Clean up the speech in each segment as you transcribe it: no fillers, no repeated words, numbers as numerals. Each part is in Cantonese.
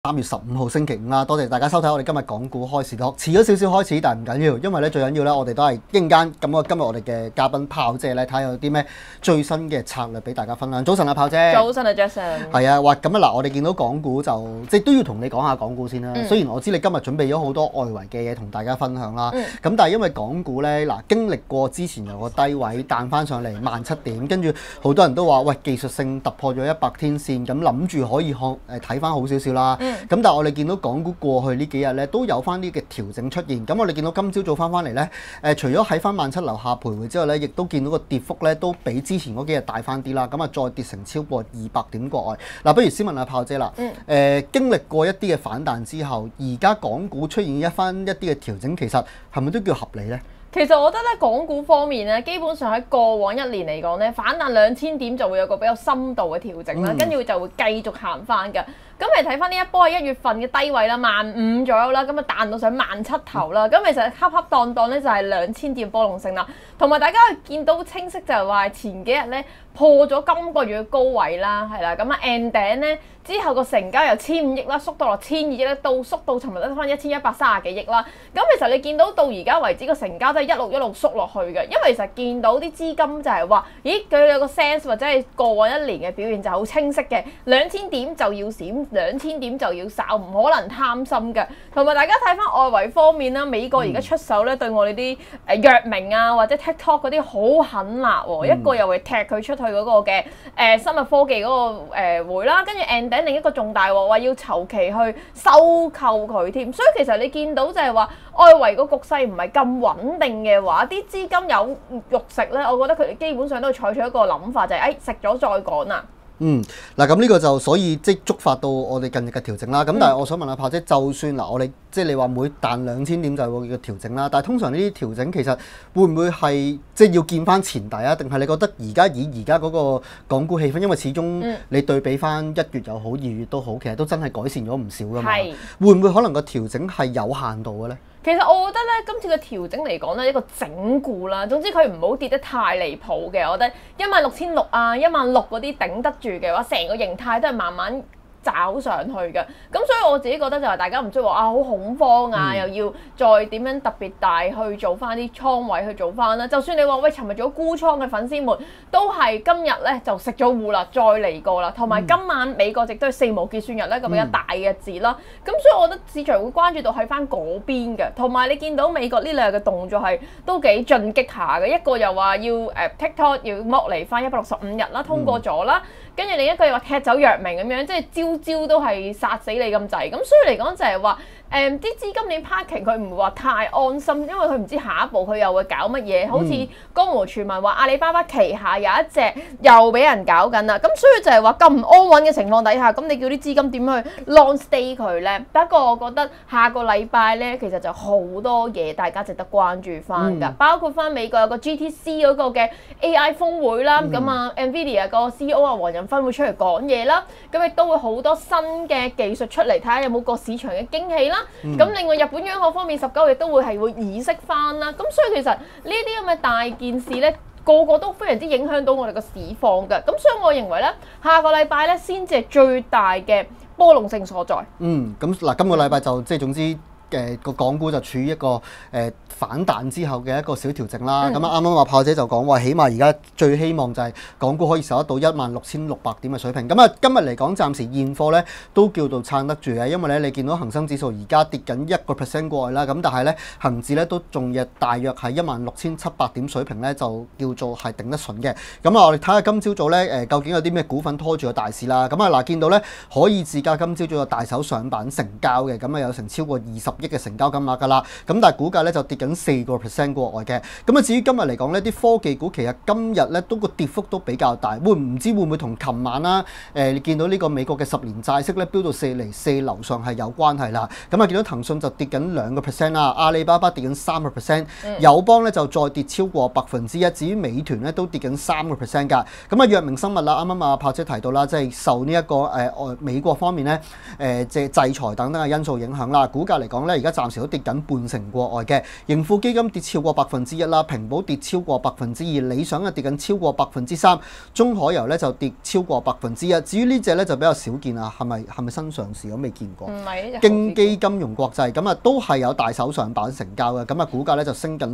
3月15號星期五啦，多謝大家收睇我哋今日港股開市學，遲咗少少開始，但係唔緊要，因為咧最緊要咧，我哋都係一陣間咁今日我哋嘅嘉賓炮姐咧，睇下有啲咩最新嘅策略俾大家分享。早晨啊，炮姐。 早晨啊 Jason。 係啊，哇！咁啊嗱，我哋見到港股就即係都要同你講下港股先啦。雖然我知你今日準備咗好多外圍嘅嘢同大家分享啦，咁但係因為港股咧嗱經歷過之前有個低位彈翻上嚟17,000點，跟住好多人都話喂技術性突破咗100天線，咁諗住可以睇翻好少少啦。咁但係我哋見到港股過去呢幾日咧都有翻啲嘅調整出現，咁我哋見到今朝早翻嚟咧，除咗喺翻17,000樓下徘徊之外咧，亦都見到個跌幅咧都比之前嗰幾日大翻啲啦，咁啊再跌成超過200點國外。嗱，不如先問下炮姐啦，經歷過一啲嘅反彈之後，而家港股出現一啲嘅調整，其實係咪都叫合理咧？ 其實我覺得咧，港股方面咧，基本上喺過往1年嚟講咧，反彈2000點就會有個比較深度嘅調整啦，跟住就會繼續行翻㗎。咁你睇翻呢一波係1月份嘅低位啦，15,000左右啦，咁啊彈到上17,000頭啦，咁其實恰恰當當咧就係2000點波動性啦。同埋大家見到清晰就係話前幾日咧破咗今個月嘅高位啦，係啦，咁啊 end 頂咧之後個成交由1,500億啦縮到落1,200億咧，縮到尋日得翻1,130幾億啦。咁其實你見到而家為止個成交真係一路縮落去嘅，因為其實見到啲資金就係話，咦佢有個 sense 或者係過往1年嘅表現就好清晰嘅，2000點就要閃，2000點就要掃，唔可能貪心嘅。同埋大家睇翻外圍方面啦，美國而家出手咧對我哋啲藥明啊或者 TikTok 嗰啲好狠辣喎，一個又會踢佢出去嗰個嘅生物科技嗰個會啦，跟住 end 頂另一個重大喎，話要籌期去收購佢添。所以其實你見到就係話外圍個局勢唔係咁穩定嘅話，啲資金有肉食咧，我覺得佢哋基本上都會採取一個諗法，就係食咗再講啦。 嗱咁呢個就所以即係觸發到我哋近日嘅調整啦。咁但係我想問下炮姐，就算嗱我哋即係你話每彈2000點就係個調整啦，但係通常呢啲調整其實會唔會係即係要見翻前底啊？定係你覺得而家嗰個港股氣氛，因為始終你對比翻1月又好2月都好，其實都真係改善咗唔少噶嘛。會唔會可能個調整係有限度嘅咧？ 其實我覺得咧，今次嘅調整嚟講咧，一個整固啦。總之佢唔好跌得太離譜嘅，我覺得16,600啊、16,000嗰啲頂得住嘅話，成個形態都係慢慢找上去嘅。咁所以我自己覺得就係大家唔需要話好恐慌啊，又要再點樣特別大去做翻啲倉位去做翻啦。就算你話喂，尋日做沽倉嘅粉絲們都係今日咧就食咗糊啦，再嚟過啦。同埋今晚美國亦都係4無結算日咧，個比較大嘅日子啦。咁所以我覺得市場會關注到喺翻嗰邊嘅。同埋你見到美國呢兩日嘅動作係都幾進擊下嘅，一個又話要TikTok 要剝離翻165日啦，通過咗啦。跟住另一個又話踢走藥明咁樣，即係朝都係殺死你咁滯。咁所以嚟講就係話啲資金鏈 parking 佢唔會話太安心，因為佢唔知下一步佢又會搞乜嘢。好似江湖傳聞話阿里巴巴旗下有一隻又俾人搞緊啦。咁所以就係話咁唔安穩嘅情況底下，咁你叫啲資金點去 long stay 佢咧？不過我覺得下個禮拜咧，其實就好多嘢大家值得關注翻㗎，包括翻美國有個 GTC 嗰個嘅 AI 峰會啦，咁NVIDIA 個 CEO 啊黃仁勳會出嚟講嘢啦，咁亦都會好多新嘅技術出嚟，睇下有冇個市場嘅驚喜啦。咁另外日本央行方面19日都會議息翻啦。咁所以其實呢啲咁嘅大件事咧，個個都非常之影響到我哋個市況嘅。咁所以我認為咧，下個禮拜咧先至係最大嘅波動性所在。 咁嗱，今個禮拜就即係總之。個港股就處於一個反彈之後嘅一個小調整啦。咁啱啱話炮姐就講話，起碼而家最希望就係港股可以守得到16,600點嘅水平。咁啊，今日嚟講暫時現貨咧都叫做撐得住嘅，因為咧你見到恒生指數而家跌緊1% 過外啦。咁但係咧恆指咧都仲有大約係16,700點水平咧，就叫做係頂得順嘅。咁啊，我哋睇下今朝早咧究竟有啲咩股份拖住個大市啦。咁啊嗱，見到咧可以自家今朝早有大手上板成交嘅，咁啊有成超過20億嘅成交金額㗎啦，咁但係股價咧就跌緊4% 過外嘅。咁啊至於今日嚟講呢啲科技股其實今日咧都個跌幅都比較大，會唔會同琴晚啦你見到呢個美國嘅10年債息咧飆到4.4樓上係有關係啦。咁啊見到騰訊就跌緊2%啦，阿里巴巴跌緊3%，友邦咧就再跌超過1%，至於美團咧都跌緊3% 㗎。咁啊藥明生物啦，啱啱阿炮姐提到啦，即係受呢一個美國方面咧即係制裁等等嘅因素影響啦，股價嚟講咧，而家暫時都跌緊半成過外嘅。盈富基金跌超過1%啦，平保跌超過2%，理想啊跌緊超過3%，中海油咧就跌超過1%。至於呢隻咧就比較少見啊，係咪新上市？我未見過。 唔係呢隻京基金融國際咁啊，都係有大手上板成交嘅，咁啊股價咧就升緊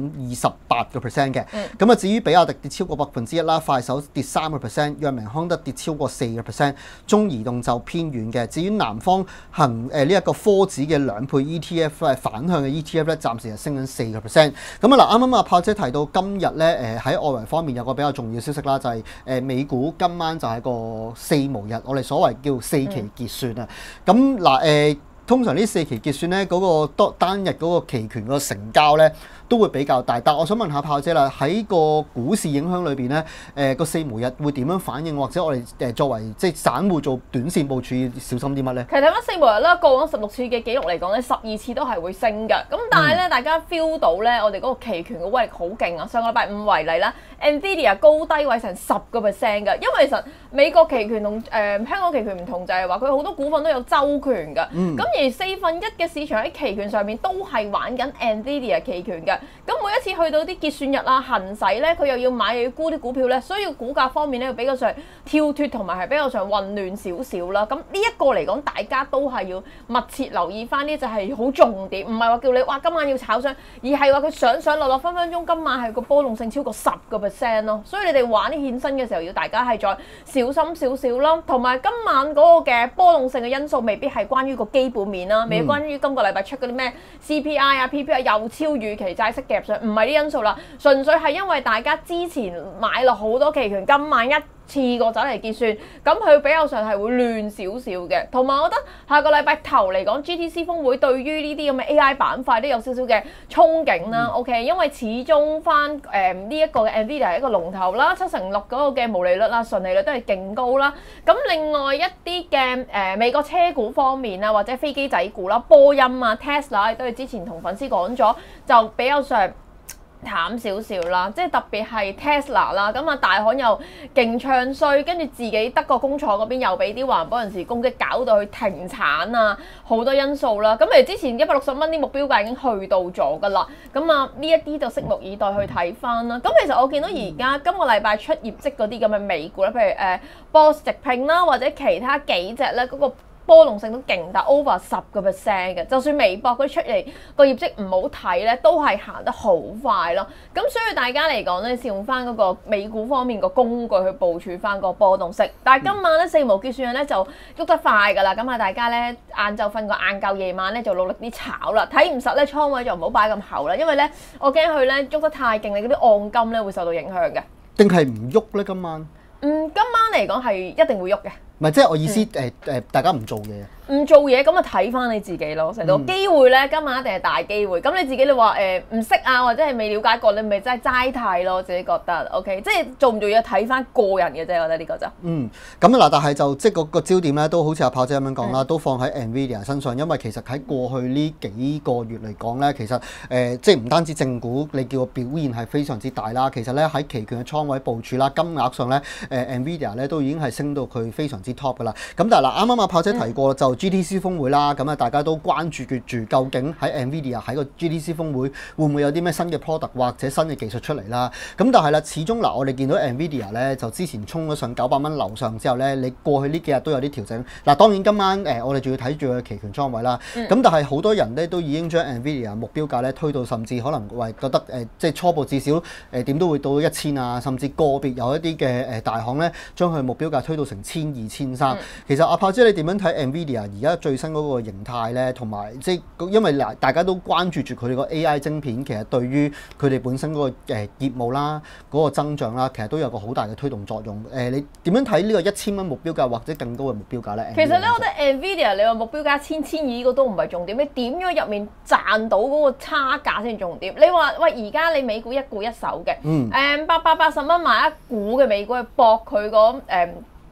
28%嘅。咁啊至於比亞迪跌超過1%啦，快手跌3%，藥明康德跌超過4%，中移動就偏軟嘅。至於南方恒呢一個科指嘅兩倍 ETF 係反向嘅 ETF 咧，暫時係升緊4%。咁啊嗱，啱啱阿炮姐提到今日咧喺外圍方面有個比較重要消息啦，就係美股今晚就係個四無日，我哋所謂叫4期結算啊。咁嗱通常呢4期結算咧，嗰個單日嗰個期權個成交咧都會比較大。但我想問下炮姐啦，喺個股市影響裏邊咧，個四無日會點樣反應？或者我哋作為即係散戶做短線部署，要小心啲乜咧？ 其實睇翻四無日啦，過往16次嘅記錄嚟講咧，12次都係會升嘅。咁但係咧，大家 feel 到咧，我哋嗰個期權嘅威力好勁啊！上個禮拜五為例啦 ，Nvidia 高低位成10%嘅，因為其實美國期權同香港期權唔同，就係話佢好多股份都有周權嘅。咁而1/4嘅市場喺期權上面都係玩緊 Nvidia 期權嘅。咁每一次去到啲結算日啊、行使咧，佢又要買又要沽啲股票咧，所以股價方面咧比較上跳脫同埋係比較上混亂少少啦。咁呢一個嚟講，大家都係要密切留意翻呢，就係好重點，唔係話叫你哇今晚要炒上，而係話佢上落分分鐘今晚係個波動性超過10%咯。所以你哋玩啲衍生嘅時候，要大家係再小心少少啦。同埋今晚嗰個嘅波動性嘅因素，未必係關於個基本面啦，未必關於今個禮拜出嗰啲咩 CPI 啊、PPI 又超預期債息夾上，唔係啲因素啦，純粹係因為大家之前買落好多期權，今晚一次過走嚟結算，咁佢比較上係會亂少少嘅。同埋我覺得下個禮拜頭嚟講 GTC 峰會對於呢啲咁嘅 AI 板塊都有少少嘅憧憬啦。OK， 因為始終翻呢一個嘅 Nvidia 係一個龍頭啦，7成6嗰個嘅毛利率啦、純利率都係勁高啦。咁另外一啲嘅美國車股方面啊，或者飛機仔股啦，波音啊、Tesla 都係之前同粉絲講咗，就比較上淡少少啦，即係特別係 Tesla 啦，咁啊大行又勁唱衰，跟住自己德國工廠嗰邊又俾啲環保人士攻擊，搞到佢停產啊，好多因素啦。咁之前160蚊啲目標價已經去到咗㗎啦，咁啊呢一啲就拭目以待去睇翻啦。咁其實我見到而家今個禮拜出業績嗰啲咁嘅美股咧，譬如BOSS 直聘啦，或者其他幾隻咧嗰個波動性都勁大 over 10%嘅，就算微博佢出嚟個業績唔好睇咧，都係行得好快咯。咁所以大家嚟講咧，試用翻嗰個美股方面個工具去部署翻個波動性。但係今晚咧四無結算日咧就喐得快㗎啦，咁啊大家咧晏晝瞓個晏覺，夜晚咧就努力啲炒啦。睇唔實咧倉位就唔好擺咁厚啦，因為咧我驚佢咧喐得太勁，你嗰啲按金咧會受到影響嘅。 定係唔喐咧？今晚今晚嚟講係一定會喐嘅。 唔係，即係我意思大家唔做嘢。 唔做嘢咁啊，睇翻你自己咯。成到機會咧，今晚一定係大機會。咁你自己你話唔識啊，或者係未了解過，你咪真係齋睇咯。自己覺得 OK， 即係做唔做嘢睇翻個人嘅啫。我覺得呢個就咁嗱，但係就即係個焦點咧，都好似阿炮姐咁樣講啦，都放喺 Nvidia 身上，因為其實喺過去呢幾個月嚟講咧，其實即係唔單止正股，你叫個表現係非常之大啦。其實咧喺期權嘅倉位部署啦，金額上咧Nvidia 咧都已經係升到佢非常之 top 噶啦。咁但係嗱，啱啱阿炮姐提過就GTC 峰會啦，咁啊大家都關注住究竟喺 Nvidia 喺個 GTC 峰會會唔會有啲咩新嘅 product 或者新嘅技術出嚟啦？咁但係啦，始終嗱我哋見到 Nvidia 咧就之前衝咗上900蚊樓上之後咧，你過去呢幾日都有啲調整。嗱當然今晚我哋仲要睇住佢期權倉位啦。咁但係好多人咧都已經將 Nvidia 目標價咧推到甚至可能為覺得即係初步至少點都會到1000啊，甚至個別有一啲嘅大行咧將佢目標價推到成1200、1300。其實阿炮姐你點樣睇 Nvidia 而家最新嗰個形態咧，同埋即係因為大家都關注住佢哋個 AI 晶片，其實對於佢哋本身嗰個業務啦、嗰個增長啦，其實都有個好大嘅推動作用。你點樣睇呢個1000蚊目標價或者更高嘅目標價咧？ 其實咧，我覺得 Nvidia 你話目標價1000呢個都唔係重點，你點樣入面賺到嗰個差價先重點。你話喂，而家你美股一股一手嘅，880蚊買一股嘅美股去搏佢嗰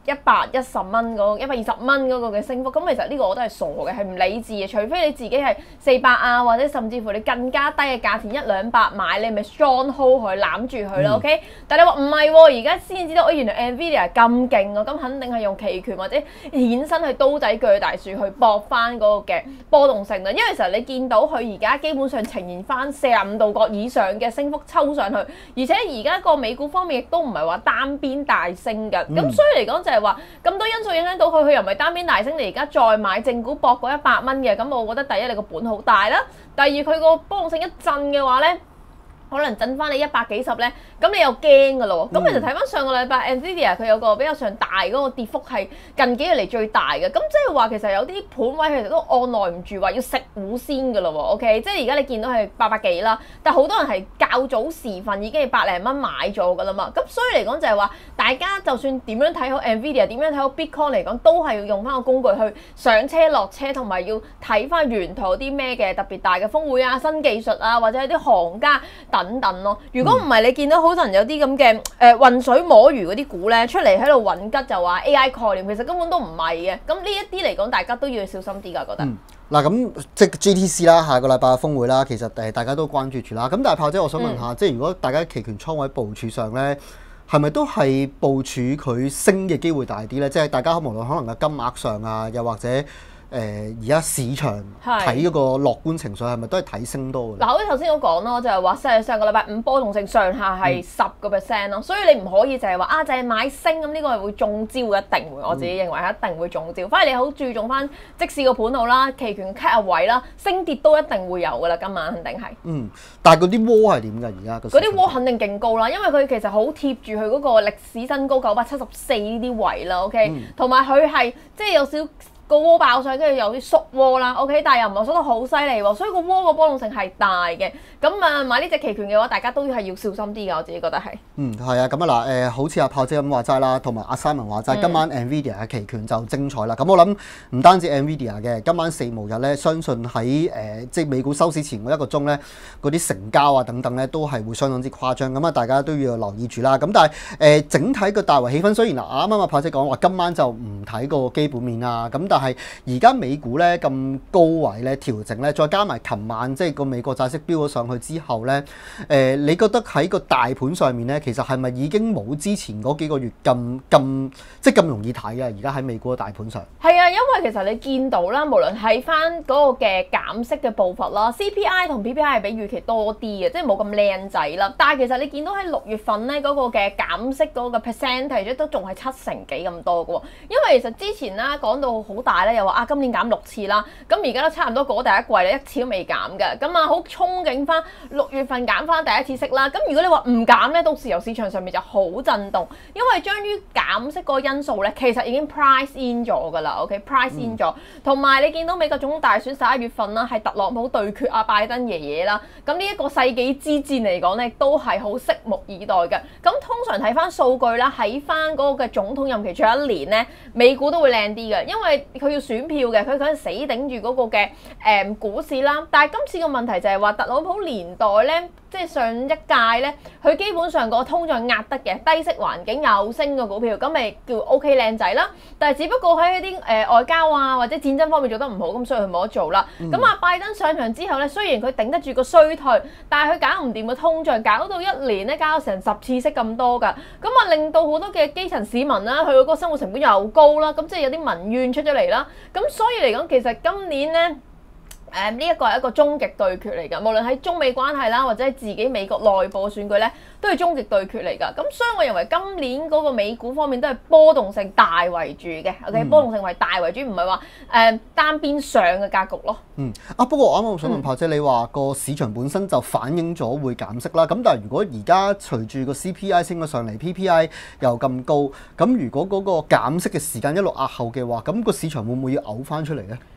110蚊嗰120蚊嗰個嘅升幅，咁其實呢個我都係傻嘅，係唔理智嘅。除非你自己係400啊，或者甚至乎你更加低嘅價錢100-200買，你咪 strong hold 佢攬住佢咯，OK？但係你話唔係喎，而家先知道，原來 Nvidia 咁勁喎，咁肯定係用期權或者衍生去刀仔鋸大樹去搏翻嗰個嘅波動性啦。因為其實你見到佢而家基本上呈現翻45度角以上嘅升幅抽上去，而且而家個美股方面亦都唔係話單邊大升嘅，咁所以嚟講就係話咁多因素影響到佢，佢又唔係單邊大升，你而家再買正股搏嗰100蚊嘅，咁我覺得第一你個本好大啦，第二佢個波動性一震嘅話咧，可能震翻你100幾十咧，咁你又驚噶咯喎。咁其實睇翻上個禮拜 Nvidia 佢有個比較上大嗰個跌幅係近幾日嚟最大嘅，咁即係話其實有啲盤位其實都按耐唔住話要食糊先噶咯喎。OK， 即係而家你見到係800幾啦，但係好多人係較早時份已經係百零蚊買咗噶啦嘛。咁所以嚟講就係話，大家就算點樣睇好 Nvidia， 點樣睇好 Bitcoin 嚟講，都係要用翻個工具去上車落車，同埋要睇翻沿途有啲咩嘅特別大嘅峰會啊、新技術啊，或者有啲行家等等咯。如果唔係你見到好多人有啲咁嘅渾水摸魚嗰啲股咧出嚟喺度揾吉，就話 AI 概念，其實根本都唔係嘅。咁呢一啲嚟講，大家都要小心啲㗎，覺得。 嗱咁即係 GTC 啦，下個禮拜嘅峰會啦，其實大家都關注住啦。咁但係炮姐，我想問下，即係如果大家期權倉位部署上咧，係咪都係部署佢升嘅機會大啲咧？即係大家無論可能嘅金額上啊，又或者而家市場睇嗰個樂觀情緒係咪都係睇升多嘅？嗱， 好似頭先我講咯，就係話上個禮拜5波動性上下係10%咯，所以你唔可以就係話就係買升咁，呢個係會中招嘅，一定會，我自己認為係一定會中招。反而你好注重翻即使個盤號啦、期權 cut 位啦、升跌都一定會有噶啦，今晚肯定係。 但係嗰啲窩係點㗎？而家嗰啲窩肯定勁高啦，因為佢其實好貼住佢嗰個歷史新高974呢啲位啦 ，OK，同埋佢係即係有少個窩爆上，跟住有啲縮窩啦 ，OK， 但係又唔係縮得好犀利喎，所以個窩個波動性係大嘅。咁買呢隻期權嘅話，大家都係要小心啲㗎，我自己覺得係。係啊，咁啊嗱，好似阿炮姐咁話齋啦，同埋阿 Simon 話齋，今晚 Nvidia 嘅期權就精彩啦。咁我諗唔單止 Nvidia 嘅，今晚4無日咧，相信喺即係美股收市前嗰1個鐘咧，嗰啲成交啊等等咧，都係會相當之誇張。咁啊，大家都要留意住啦。咁但係整體個大圍氣氛，雖然啱啱阿炮姐講話今晚就唔睇個基本面啊，咁但係而家美股咧咁高位咧調整咧，再加埋琴晚即係個美國債息飆咗上去之後咧，你覺得喺個大盤上面咧，其實係咪已經冇之前嗰幾個月咁即係咁容易睇啊？而家喺美股嘅大盤上係啊，因為其實你見到啦，無論喺翻嗰個嘅減息嘅步伐啦 ，CPI 同 PPI 係比預期多啲嘅，即係冇咁靚仔啦。但係其實你見到喺6月份咧嗰個嘅減息嗰個 percentage 都仲係70%幾咁多嘅喎。因為其實之前啦講到好大咧，又話今年減6次啦，咁而家都差唔多過第一季咧，1次都未減嘅，咁好憧憬翻6月份減翻第一次息啦。咁如果你話唔減咧，到時由市場上面就好震動，因為將於減息嗰個因素咧，其實已經 price in 咗㗎啦 ，OK，price in 咗。同埋你見到美國總統大選11月份啦，係特朗普對決拜登爺爺啦，咁呢一個世紀之戰嚟講咧，都係好拭目以待嘅。咁通常睇翻數據啦，喺翻嗰個嘅總統任期最後1年咧，美股都會靚啲嘅，因為佢要選票嘅，佢死頂住嗰個嘅股市啦。但係今次嘅問題就係話特朗普年代咧，即係上一屆咧，佢基本上個通脹壓得嘅，低息環境又升嘅股票，咁咪叫 OK 靚仔啦。但係只不過喺啲外交啊或者戰爭方面做得唔好，咁所以佢冇得做啦。咁拜登上場之後咧，雖然佢頂得住個衰退，但係佢搞唔掂個通脹，搞到1年咧交成10次息咁多㗎。咁令到好多嘅基層市民啦，佢個生活成本又高啦，咁即係有啲民怨出咗嚟啦。咁所以嚟講，其實今年咧。呢一個係一個終極對決嚟㗎，無論喺中美關係啦，或者係自己美國內部嘅選舉咧，都係終極對決嚟㗎。咁所以我認為今年嗰個美股方面都係波動性大為主嘅，OK，波動性為大為主，唔係話單邊上嘅格局咯。 不過我啱啱想問炮姐，你話個市場本身就反映咗會減息啦。咁但係如果而家隨住個 CPI 升咗上嚟 ，PPI 又咁高，咁如果嗰個減息嘅時間一路壓後嘅話，咁個市場會唔會要嘔翻出嚟咧？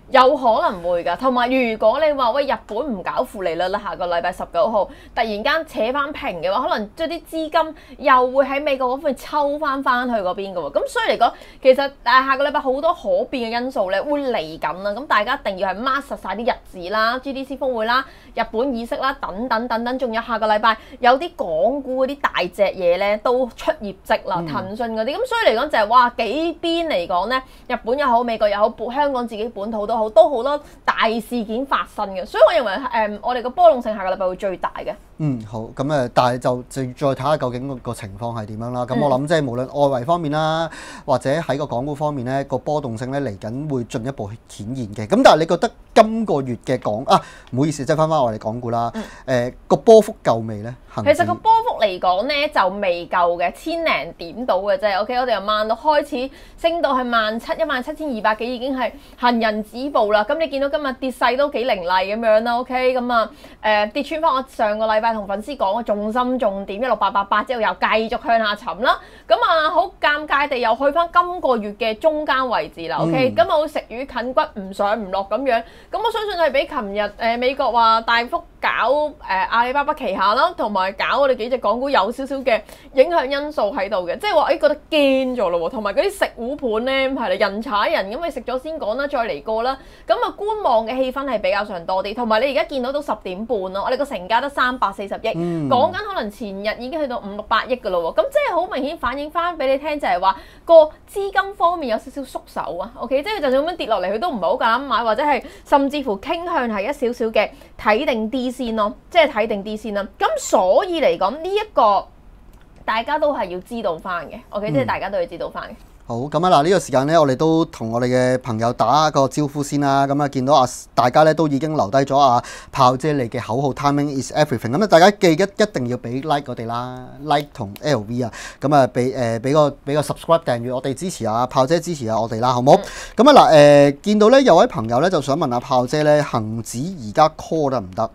有可能會㗎，同埋如果你話喂日本唔搞負利率啦，下個禮拜19號突然間扯翻平嘅話，可能將啲資金又會喺美國嗰方面抽翻去嗰邊嘅喎。咁所以嚟講，其實下個禮拜好多可變嘅因素咧會嚟緊啦。咁大家一定要係 mark 實曬啲日子啦、GDC 峰會啦、日本議息啦等等，仲有下個禮拜有啲港股嗰啲大隻嘢咧都出業績啦，騰訊嗰啲。咁所以嚟講就係哇幾邊嚟講咧，日本又好、美國又好、香港自己本土都好多大事件發生嘅，所以我認為我哋個波動性下個禮拜會最大嘅。 好，咁但係就再睇下究竟個情況係點樣啦。咁我諗即係無論外圍方面啦，或者喺個港股方面咧，個波動性咧嚟緊會進一步顯現嘅。咁但係你覺得今個月嘅唔好意思，即係翻我哋港股啦。個波幅夠未咧？ 其實個波幅嚟講咧就未夠嘅，1000零點到嘅啫。OK， 我哋由萬六開始升到係17200幾，已經係行人止步啦。咁你見到今日跌勢都幾凌厲咁樣啦。OK，咁跌穿翻我上個禮拜同粉絲講嘅重心重點16888之後，又繼續向下沉啦。咁好尷尬地又去翻今個月嘅中間位置啦。OK，咁我食魚近骨唔上唔落咁樣。咁我相信係比琴日美國話大幅搞阿里巴巴旗下啦，同埋搞我哋幾隻港股有少少嘅影響因素喺度嘅，即係話覺得驚咗咯喎，同埋嗰啲食糊盤咧係啦，人踩人咁，你食咗先講啦，再嚟過啦，咁觀望嘅氣氛係比較上多啲，同埋你而家見到10點半咯，我哋個成交得340億，講緊可能前日已經去到500-600億噶咯喎，咁即係好明顯反映翻俾你聽，就係話個資金方面有少少縮手啊 ，OK， 即係就算咁樣跌落嚟，佢都唔係好夠膽買，或者係甚至乎傾向係一少少嘅睇定啲先咯，即係睇定啲先啦。咁所以嚟講呢一個大家都係要知道翻嘅 ，OK， 即係大家都要知道翻嘅。 好，咁呢個時間呢，我哋都同我哋嘅朋友打個招呼先啦。咁見到大家呢都已經留低咗炮姐你嘅口號 Timing is everything。咁大家記得一定要俾 like 我哋啦 ，like 同 LV 啊。咁俾個 subscribe 訂閱我哋支持炮姐支持下我哋啦，好唔好？咁見到呢有位朋友呢就想問炮姐呢，恒指而家 call 得唔得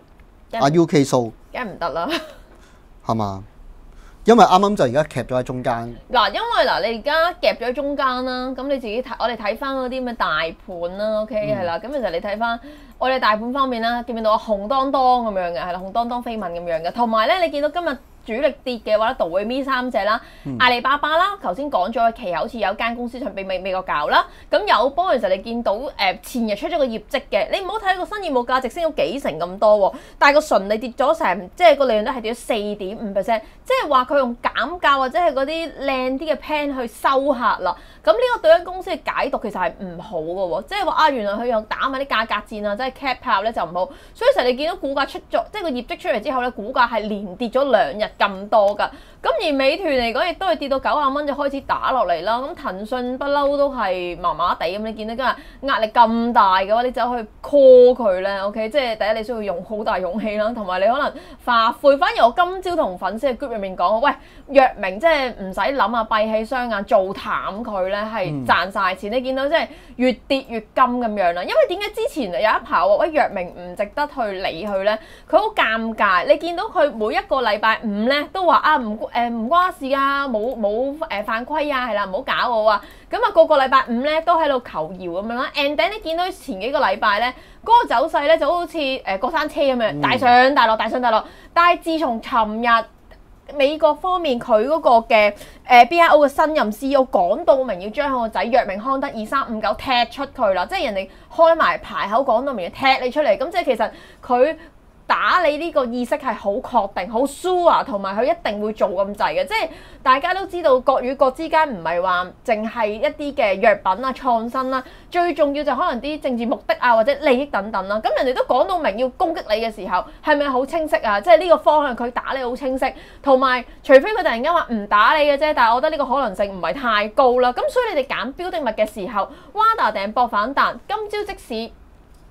？UK 數梗係唔得啦， 係嘛？因為啱啱就而家夾咗喺中間。 嗱，因為你而家夾咗喺中間啦，咁你自己睇，我哋睇翻嗰啲咩大盤啦 ，OK 係啦。咁其實你睇翻我哋大盤方面啦，見唔見到紅當當咁樣嘅，係啦，紅當當飛吻咁樣嘅。同埋咧，你見到今日主力跌嘅話咧，道威咪3隻啦，阿里巴巴啦，頭先講咗嘅旗下好似有間公司想俾美國搞啦。咁友邦其實你見到前日出咗個業績嘅，你唔好睇個新業務價值升咗幾成咁多喎，但係個純利跌咗成，即係個利潤都係跌咗4.5%，即係話佢用減價或者係嗰啲靚啲嘅 plan 去收客啦。咁呢個對間公司嘅解讀其實係唔好嘅喎，即係話原來佢用打埋啲價格戰啊，即係 cap 炮咧就唔好。所以成日你見到股價出咗，即係個業績出嚟之後咧，股價係連跌咗2日咁多㗎。咁而美團嚟講，亦都係跌到90蚊就開始打落嚟啦。咁騰訊不嬲都係麻麻地咁，你見到今日壓力咁大嘅話，你走去 call 佢咧 ，OK？ 即係第一你需要用好大勇氣啦，同埋你可能化灰。反而我今朝同粉絲嘅 group 入面講，喂，藥明即係唔使諗啊，閉起雙眼做淡佢咧，係賺晒錢。你見到即係越跌越金咁樣啦。因為點解之前有一排話喂藥明唔值得去理佢咧？佢好尷尬。你見到佢每一個禮拜5咧都話唔關事啊，冇犯規啊，係啦，唔好搞我啊！咁個個禮拜5咧都喺度求饒咁樣啦。and then 你見到前幾個禮拜咧，嗰個走勢咧就好似過山車咁樣，大上大落，大上大落。但係自從尋日美國方面佢嗰個嘅BIO 嘅新任 CEO 講到明要將佢個仔藥明康德2359踢出佢啦，即係人哋開埋牌口講到明要踢你出嚟，咁即係其實佢打你呢個意識係好確定、好 sure， 同埋佢一定會做咁滯嘅。即係大家都知道國與國之間唔係話淨係一啲嘅藥品啊、創新啦，最重要就可能啲政治目的啊或者利益等等啦。咁人哋都講到明要攻擊你嘅時候，係咪好清晰啊？即係呢個方向佢打你好清晰，同埋除非佢突然間話唔打你嘅啫，但係我覺得呢個可能性唔係太高啦。咁所以你哋揀標的物嘅時候，WADA 定博反彈，今朝即使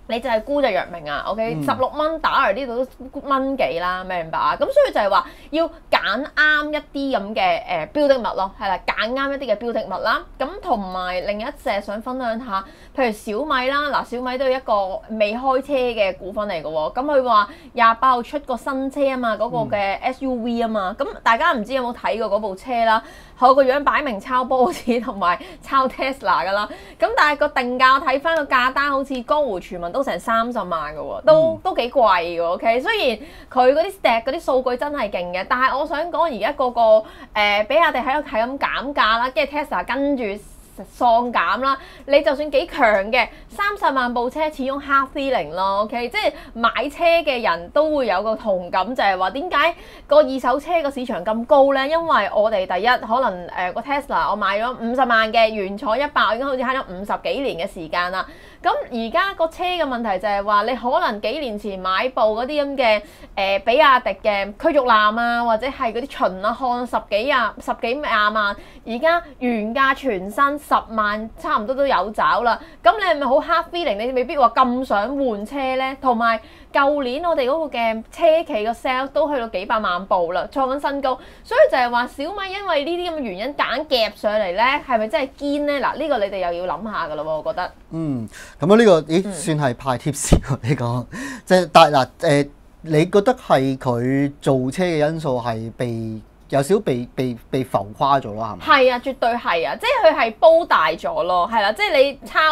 你就係沽隻藥明啊 ，OK， 16蚊打嚟呢度都蚊幾啦，明唔明白啊？咁所以就係話要揀啱一啲咁嘅標的物咯，係啦，揀啱一啲嘅標的物啦。咁同埋另一隻想分享下，譬如小米啦，嗱小米都係一個未開車嘅股份嚟嘅喎。咁佢話28號出個新車啊嘛，嗰個嘅 SUV 啊嘛。咁大家唔知有冇睇過嗰部車啦？佢個樣擺明抄波子同埋抄 Tesla 噶啦。咁但係個定價睇翻個價單，好似江湖傳聞都成30萬嘅喎，都幾貴嘅。OK， 雖然佢嗰啲 stat 嗰啲數據真係勁嘅，但係我想講而家個比亞迪喺度係咁減價啦，跟住 Tesla 跟住喪減啦，你就算幾強嘅30萬部車，始終 hard feeling 咯，OK， 即係買車嘅人都會有個同感，就係話點解個二手車個市場咁高呢？因為我哋第一可能個 Tesla 我買咗50萬嘅原廠100，我已經好似慳咗50幾年嘅時間啦。咁而家個車嘅問題就係話，你可能幾年前買部嗰啲咁嘅比亞迪嘅驅逐艦啊，或者係嗰啲秦啊漢十幾廿萬，而家原價全新10萬，差唔多都有找啦。咁你係咪好 hard feeling？你未必話咁想換車呢？同埋舊年我哋嗰個嘅車企個 sales 都去到幾百萬部啦，創緊新高。所以就係話小米因為呢啲咁嘅原因夾上嚟呢，係咪真係堅呢？嗱，呢個你哋又要諗下噶咯喎，我覺得。 咁啊呢個算係派貼士喎呢個，即係但係嗱你覺得係佢造車嘅因素係有少少被浮誇咗咯，係咪？係啊，絕對係啊，即係佢係煲大咗咯，係啦，即係你抄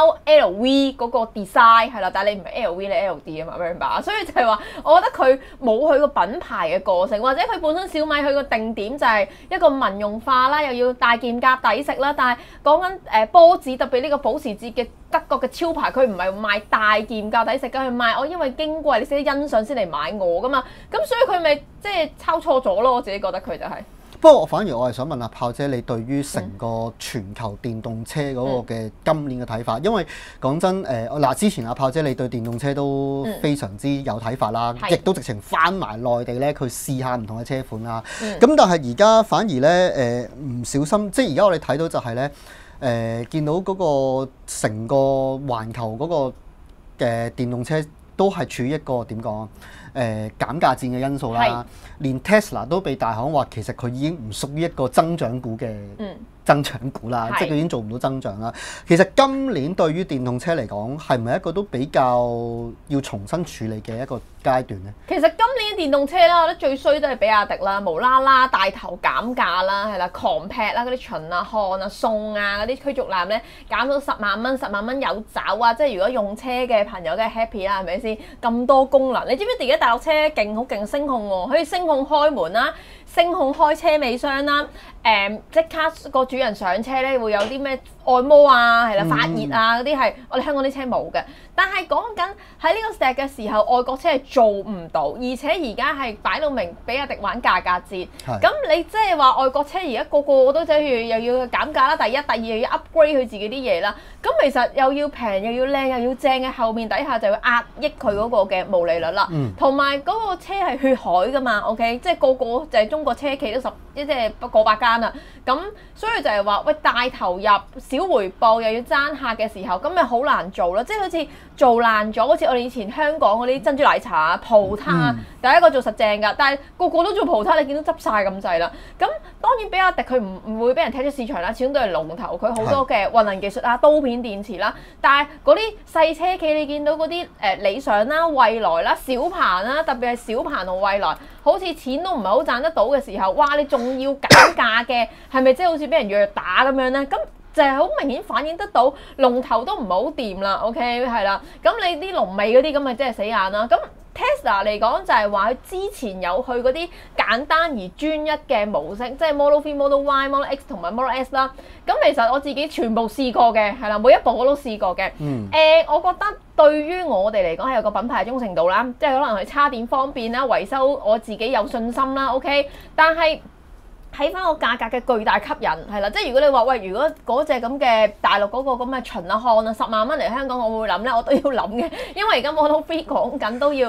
LV 嗰個 design 係啦，但係你唔係 LV 你 LD 啊嘛，明唔明白？所以就係話，我覺得佢冇佢個品牌嘅個性，或者佢本身小米佢個定點就係一個民用化啦，又要大件夾抵食啦，但係講緊波子，特別呢個保時捷嘅德國嘅超牌，佢唔係賣大件夾抵食㗎，佢賣我因為矜貴，你識得欣賞先嚟買我㗎嘛，咁所以佢咪即係抄錯咗咯，我自己覺得佢就係。 不過反而我係想問下炮姐，你對於成個全球電動車嗰個嘅今年嘅睇法？因為講真之前阿炮姐你對電動車都非常之有睇法啦，亦都直情返埋內地咧，去試下唔同嘅車款啦。咁但係而家反而咧唔小心，即係而家我哋睇到就係咧見到嗰個成個環球嗰個嘅電動車都係處於一個點講啊？減價戰嘅因素啦，連 Tesla 都被大行話其實佢已經唔屬於一個增長股嘅增長股啦，即係佢已經做唔到增長啦。其實今年對於電動車嚟講，係咪一個都比較要重新處理嘅一個階段呢？ 其實今年電動車啦，我覺得最衰都係比亞迪啦，無啦啦帶頭減價啦，係啦，狂劈啦，嗰啲秦啊、漢啊、宋啊嗰啲驅逐艦咧減到10萬蚊，10萬蚊有找啊！即係如果用車嘅朋友梗係 happy 啦，係咪先？咁多功能，你知唔知而家大陸車勁好勁聲控喎，可以聲控開門啦，聲控開車尾箱啦，即刻個主人上車咧會有啲咩按摩啊，係啦，發熱啊嗰啲係我哋香港啲車冇嘅。但係講緊喺呢個時嘅時候，外國車係做唔到，而且而家係擺到明比亞迪玩價格戰。咁你即係話外國車而家個個都即係又要減價啦，第一、第二又要 upgrade 佢自己啲嘢啦。咁其實又要平又要靚又要正嘅後面底下就要壓抑佢嗰個嘅毛利率啦。同埋嗰個車係血海㗎嘛 ，OK， 即係個個就係中國車企都即係過百間啦。咁所以就係話喂，大投入小回報又要爭客嘅時候，咁咪好難做啦。即係好似做爛咗，好似我哋以前香港嗰啲珍珠奶茶啊、葡撻啊，第一個做實正㗎，但係個個都做葡撻，你見到執晒咁滯啦。咁當然比亞迪佢唔會俾人踢出市場啦，始終都係龍頭，佢好多嘅混能技術啊、刀片電池啦。但係嗰啲細車企，你見到嗰啲理想啦、蔚來啦、小鵬啦，特別係小鵬同蔚來，好似錢都唔係好賺得到嘅時候，哇！你仲要減價嘅，係咪即係好似俾人虐打咁樣咧？咁就係好明顯反映得到龍頭都唔係好掂啦。OK 係啦，咁你啲龍尾嗰啲咁咪真係死硬啦。咁 Tesla 嚟講就係話佢之前有去嗰啲簡單而專一嘅模式，即係 Model 3、Model Y、Model X 同埋 Model S 啦。咁其實我自己全部試過嘅，係啦，每一部我都試過嘅。我覺得對於我哋嚟講係有個品牌忠誠度啦，即係可能係叉電方便啦，維修我自己有信心啦。OK， 但係睇翻個價格嘅巨大吸引係啦，即係如果你話喂，如果嗰隻咁嘅大陸嗰個咁嘅秦啊漢啊10萬蚊嚟香港，我會諗咧，我都要諗嘅，因為而家Model 3講緊都要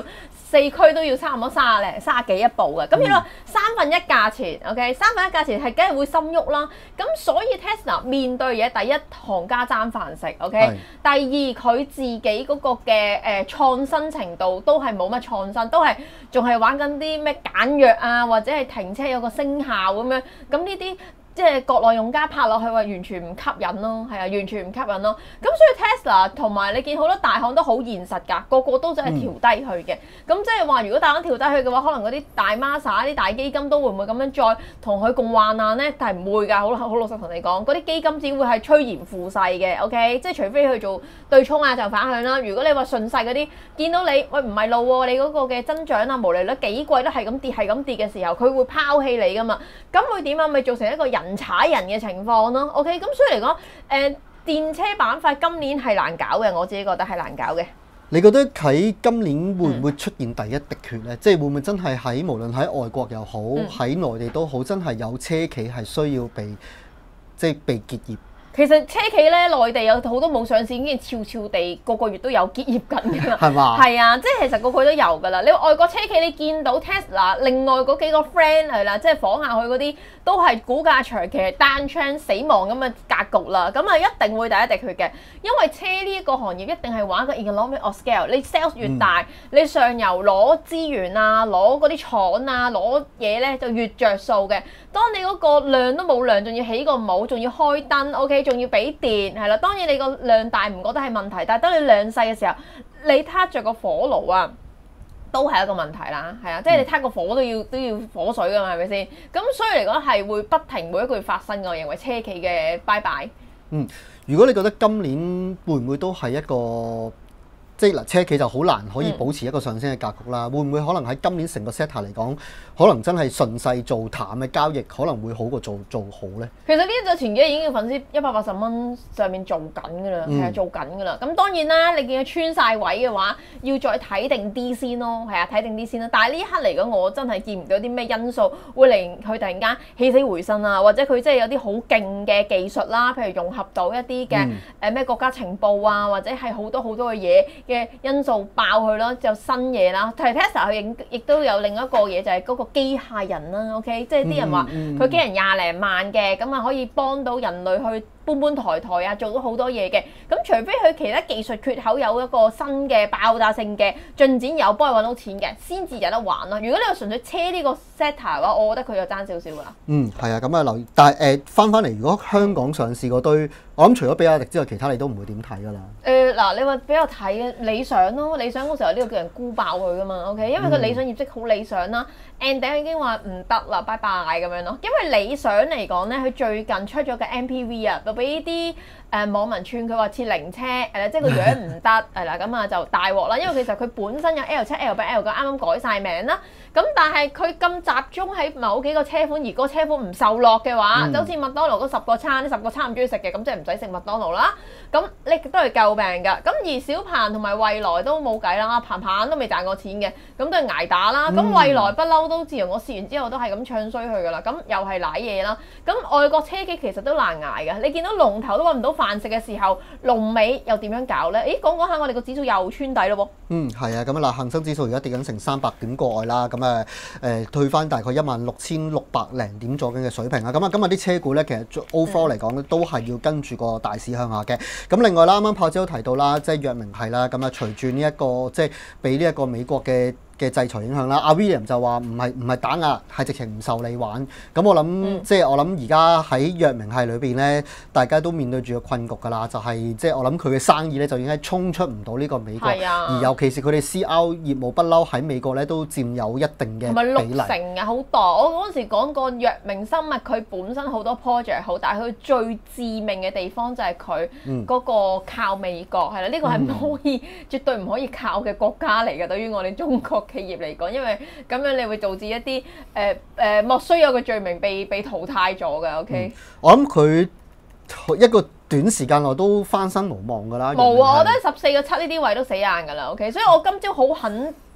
四區都要差唔多30幾一部嘅。咁如果1/3價錢 ，OK，1/3價錢係梗係會心喐啦。咁所以 Tesla 面對嘢，第一行家爭飯食 ，OK，第二佢自己嗰個嘅創新程度都係冇乜創新，都係仲係玩緊啲咩簡約啊，或者係停車有個聲效咁樣，咁呢啲。即係國內用家拍落去話完全唔吸引咯，係啊，完全唔吸引咯。咁所以 Tesla 同埋你見好多大行都好現實㗎，個個都真係調低佢嘅。咁即係話，如果大行調低佢嘅話，可能嗰啲大 Masa 啲大基金都會唔會咁樣再同佢共患難咧？但係唔會㗎，好老實同你講，嗰啲基金只會係趨炎附勢嘅。OK， 即係除非去做對沖啊，就反向啦。如果你話順勢嗰啲，見到你喂唔係路喎，你嗰個嘅增長啊毛利率幾季都係咁跌嘅時候，佢會拋棄你㗎嘛。咁會點啊？咪造成一個人踩人嘅情況咯。OK， 咁所以嚟講，電車板塊今年係難搞嘅，我自己覺得係難搞嘅。 你覺得喺今年會唔會出現第一滴血咧？即係會唔會真係喺無論喺外國又好，喺內地都好，真係有車企係需要被結業？ 其實車企咧，內地有好多冇上市已經悄悄地個月都有結業緊㗎啦。係嘛？係啊，即係其實個都有㗎啦。你外國車企你見到 Tesla， 另外嗰幾個 friend 係啦，即係仿下佢嗰啲都係股價長期係單 trend 死亡咁嘅格局啦。咁啊一定會第一滴血嘅，因為車呢一個行業一定係玩個 economy of scale。你 sales 越大，你上游攞資源啊，攞嗰啲廠啊，攞嘢咧就越着數嘅。當你嗰個量都冇量，仲要起個帽，仲要開燈 ，OK， 仲要俾電，係啦。當然你個量大唔覺得係問題，但係當你量細嘅時候，你撻着個火爐啊，都係一個問題啦，係啊，即係你撻個火都要火水㗎嘛，係咪先？咁所以嚟講係會不停每一個月發生嘅，我認為車企嘅拜拜。 如果你覺得今年會唔會都係一個？即係嗱，車企就好難可以保持一個上升嘅格局啦。會唔會可能喺今年成個 sector 嚟講，可能真係順勢做淡嘅交易，可能會好過做好咧？ 其實呢隻前幾日已經粉絲180蚊上面做緊㗎啦，係啊，做緊㗎啦。咁當然啦，你見佢穿晒位嘅話，要再睇定啲先咯，係啊，睇定啲先啦。但係呢一刻嚟講，我真係見唔到啲咩因素會令佢突然間起死回生啊，或者佢真係有啲好勁嘅技術啦，譬如融合到一啲嘅咩國家情報啊，或者係好多嘅嘢。嘅因素爆佢咯，就新嘢啦。提 Tesla 佢亦都有另一個嘢，就係嗰個機械人啦。OK， 即係啲人話佢機人20零萬嘅，咁啊可以幫到人類去搬抬啊，做到好多嘢嘅。咁除非佢其他技術缺口有一個新嘅爆炸性嘅進展，有幫佢揾到錢嘅，先至有得玩咯。如果你話純粹車呢個 sector 嘅話，我覺得佢就爭少少啦。 係啊，咁啊留意，但係翻嚟，如果香港上市嗰堆，我諗除咗比亞迪之外，其他你都唔會點睇㗎啦。 嗱，你話比較睇嘅理想咯，理想嗰時候呢個叫人沽爆佢㗎嘛 ，OK， 因為佢理想業績好理想啦 ，Andy 已經話唔得啦，拜拜咁樣咯。因為理想嚟講咧，佢最近出咗個 MPV 啊，就俾啲網民串佢話似靈車，即係個樣唔得，係啦，咁啊就大鑊啦。因為其實佢本身有 L7、L8、L9 啱啱改晒名啦，咁但係佢咁集中喺某幾個車款，而嗰個車款唔受落嘅話，就好似麥當勞嗰10個餐，呢10個餐唔中意食嘅，咁即係唔使食麥當勞啦。咁你都係詬病㗎。咁而小鵬同埋蔚來都冇計啦，鵬都未賺過錢嘅，咁都係捱打啦。咁蔚來不嬲都自從我試完之後都係咁唱衰佢㗎啦。咁又係瀨嘢啦。咁外國車機其實都難捱㗎。你見到龍頭都揾唔到飯食嘅時候，龍尾又點樣搞咧？咦，講下我哋個指數又穿底咯喎。 係啊，咁啊嗱，恒生指數而家跌緊成300點過外啦，咁退翻大概16,600零點左右嘅水平啊。咁啊，今日啲車股咧，其實 overall 嚟講咧，都係要跟住個大市向下嘅。咁另外啦，啱啱炮姐都提到啦，即係藥明係啦，咁啊隨住呢一個即係俾呢一個美國嘅制裁影響啦，阿 William 就話唔係打壓，係直情唔受你玩。咁我諗即係我諗而家喺藥明係裏邊咧，大家都面對住個困局㗎啦，就係即係我諗佢嘅生意咧就已經係衝出唔到呢個美國，而尤其是佢哋 CR 業務不嬲喺美國咧都佔有一定嘅比例。 60%啊，好多！我嗰陣時講過藥明生物，佢本身好多 project 好，但係佢最致命嘅地方就係佢嗰個靠美國係啦，呢個係唔可以絕對唔可以靠嘅國家嚟嘅，對於我哋中國企業嚟講，因為咁樣你會導致一啲莫須有嘅罪名被淘汰咗嘅。OK， 我諗佢一個短時間內都翻身無望㗎啦。 冇啊，我覺得14個7呢啲位都死硬㗎啦。OK，所以我今朝好肯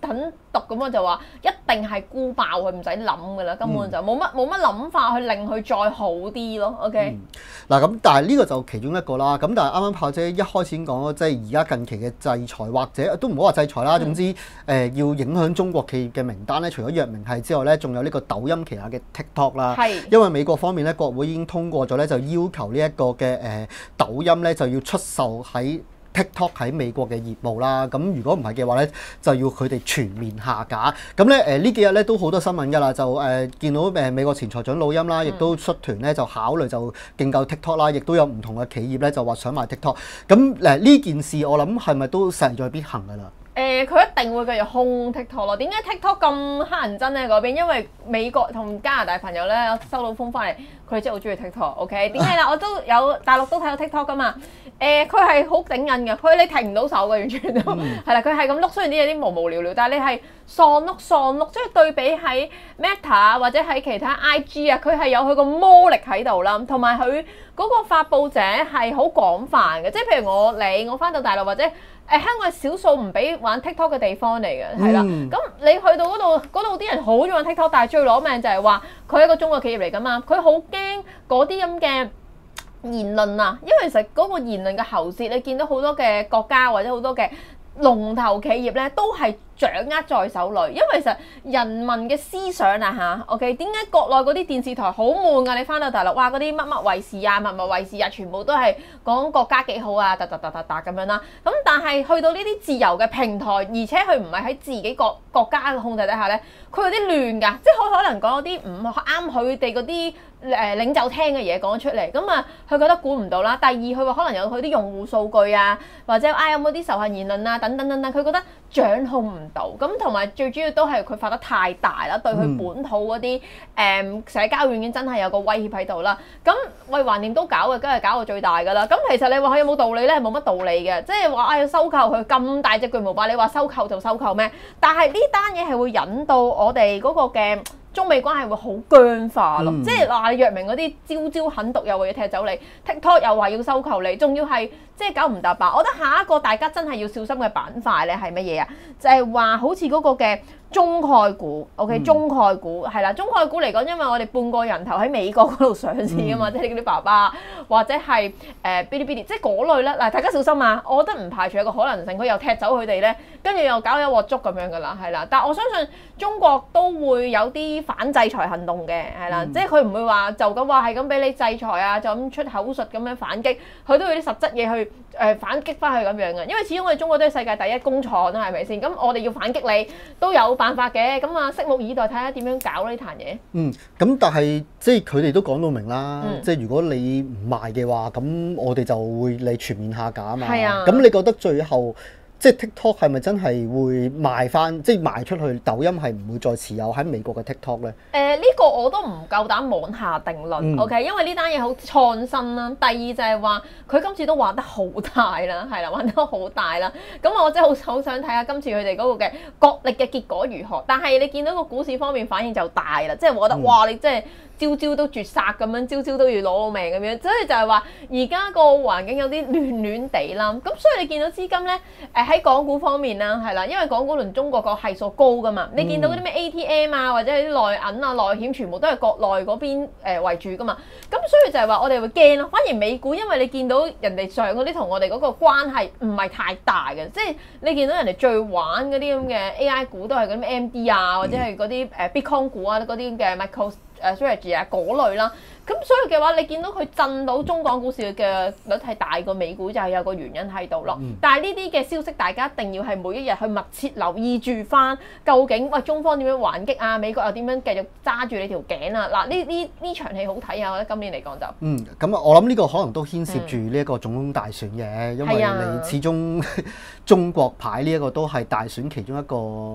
等讀咁我就話一定係沽爆佢，唔使諗㗎啦，根本就冇乜諗法去令佢再好啲咯。OK。 嗱咁，但係呢個就其中一個啦。咁但係啱啱炮姐一開始講，即係而家近期嘅制裁或者都唔好話制裁啦，總之要影響中國企業嘅名單咧，除咗藥明係之外咧，仲有呢個抖音旗下嘅 TikTok 啦。 係。 因為美國方面咧，國會已經通過咗咧，就要求呢一個嘅抖音咧就要出售喺TikTok 喺美國嘅業務啦，咁如果唔係嘅話咧，就要佢哋全面下架。咁咧呢幾日咧都好多新聞㗎啦，就見到美國前財長魯欽啦，亦都出團咧就考慮就競購 TikTok 啦，亦都有唔同嘅企業咧就話想買 TikTok。咁呢件事我諗係咪都勢在必行㗎啦？ 佢一定會繼續控 TikTok 咯。點解 TikTok 咁乞人憎咧嗰邊？因為美國同加拿大朋友咧，我收到風翻嚟，佢真係好中意 TikTok。OK， 點解啦？我都有大陸都睇到 TikTok 噶嘛。佢係好頂癮嘅，你停唔到手嘅，完全都係啦。佢係咁碌，雖然啲有啲無聊，但係你係喪碌，即係對比喺 Meta 或者喺其他 IG 啊，佢係有佢個魔力喺度啦，同埋佢嗰個發布者係好廣泛嘅。即係譬如我翻到大陸或者香港係少數唔俾玩 TikTok 嘅地方嚟嘅，係啦。咁你去到嗰度啲人好中意玩 TikTok，但係最攞命就係話佢係一個中國企業嚟㗎嘛，佢好驚嗰啲咁嘅言論啊，因為其實嗰個言論嘅喉舌，你見到好多嘅國家或者好多嘅龍頭企業咧，都係掌握在手裏。因為其實人民嘅思想啊嚇 ，OK， 點解國內嗰啲電視台好悶㗎？你翻到大陸，哇嗰啲乜乜衛視啊、乜乜衛視啊，全部都係講國家幾好啊，咁樣啦。咁但係去到呢啲自由嘅平台，而且佢唔係喺自己國家嘅控制底下咧，佢有啲亂㗎，即係佢可能講啲唔啱佢哋嗰啲領袖聽嘅嘢講出嚟，咁啊佢覺得估唔到啦。第二佢話可能有佢啲用戶數據啊，或者有冇啲仇恨言論啊等等，佢覺得掌控唔到。咁同埋最主要都係佢發得太大啦，對佢本土嗰啲社交軟件真係有個威脅喺度啦。咁橫掂都搞嘅，梗係搞到最大㗎啦。咁其實你話佢有冇道理咧？冇乜道理嘅，即係話要收購佢咁大隻巨無霸，你話收購就收購咩？但係呢單嘢係會引到我哋嗰個嘅中美關係會好僵化咯，即係話藥明嗰啲朝狠毒又話要踢走你 ，TikTok 又話要收購你，仲要係即係九唔搭八。我覺得下一個大家真係要小心嘅板塊咧係乜嘢啊？就係話好似嗰個嘅中概股 ，OK， 中概股係啦，中概股嚟講，因為我哋半個人頭喺美國嗰度上市啊嘛，即係嗰啲爸爸或者係Bilibili，即係嗰類咧。嗱，大家小心啊！我覺得唔排除一個可能性，佢又踢走佢哋咧，跟住又搞一鑊粥咁樣噶啦，係啦。但係我相信中國都會有啲反制裁行動嘅，係啦，即係佢唔會話就咁話係咁俾你制裁啊，就咁出口術咁樣反擊，佢都有啲實質嘢去反擊翻去咁樣嘅。因為始終我哋中國都係世界第一工廠啦，係咪先？咁我哋要反擊你都有辦法嘅，咁啊拭目以待睇下點樣搞呢壇嘢。 咁但係即係佢哋都講到明啦，即係如果你唔賣嘅話，咁我哋就會你全面下架啊嘛。 係啊。 咁你覺得最後即係 TikTok 係咪真係會賣翻，即係賣出去？抖音係唔會再持有喺美國嘅 TikTok 咧？ 呢個我都唔夠膽妄下定論，OK？因為呢單嘢好創新啦。第二就係話佢今次都玩得好大啦，係啦，玩得好大啦。咁我真係好想睇下今次佢哋嗰個嘅角力嘅結果如何。但係你見到個股市方面反應就大啦，即係我覺得哇，你真係朝朝都絕殺咁樣，朝朝都要攞命咁樣。所以就係話而家個環境有啲亂地啦。咁所以你見到資金咧喺港股方面啦，係啦，因為港股輪中國個係數高噶嘛。你見到嗰啲咩 ATM 啊，或者係啲內銀啊、內險，全部都係國內嗰邊為主噶嘛。咁所以就係話我哋會驚咯。反而美股，因為你見到人哋上嗰啲同我哋嗰個關係唔係太大嘅，即係你見到人哋最玩嗰啲咁嘅 AI 股都係嗰啲 MD 啊，或者係嗰啲Bitcoin 股啊，嗰啲嘅 MicroStrategy 啊嗰類啦。咁所以嘅話，你見到佢震到中港股市嘅率係大過美股，就係有個原因喺度咯。但係呢啲嘅消息，大家一定要係每一日去密切留意住翻，究竟喂中方點樣還擊啊？美國又點樣繼續揸住你條頸啊？嗱，呢場戲好睇啊！我覺得今年嚟講就咁我諗呢個可能都牽涉住呢一個總統大選嘅，因為你始終中國牌呢一個都係大選其中一個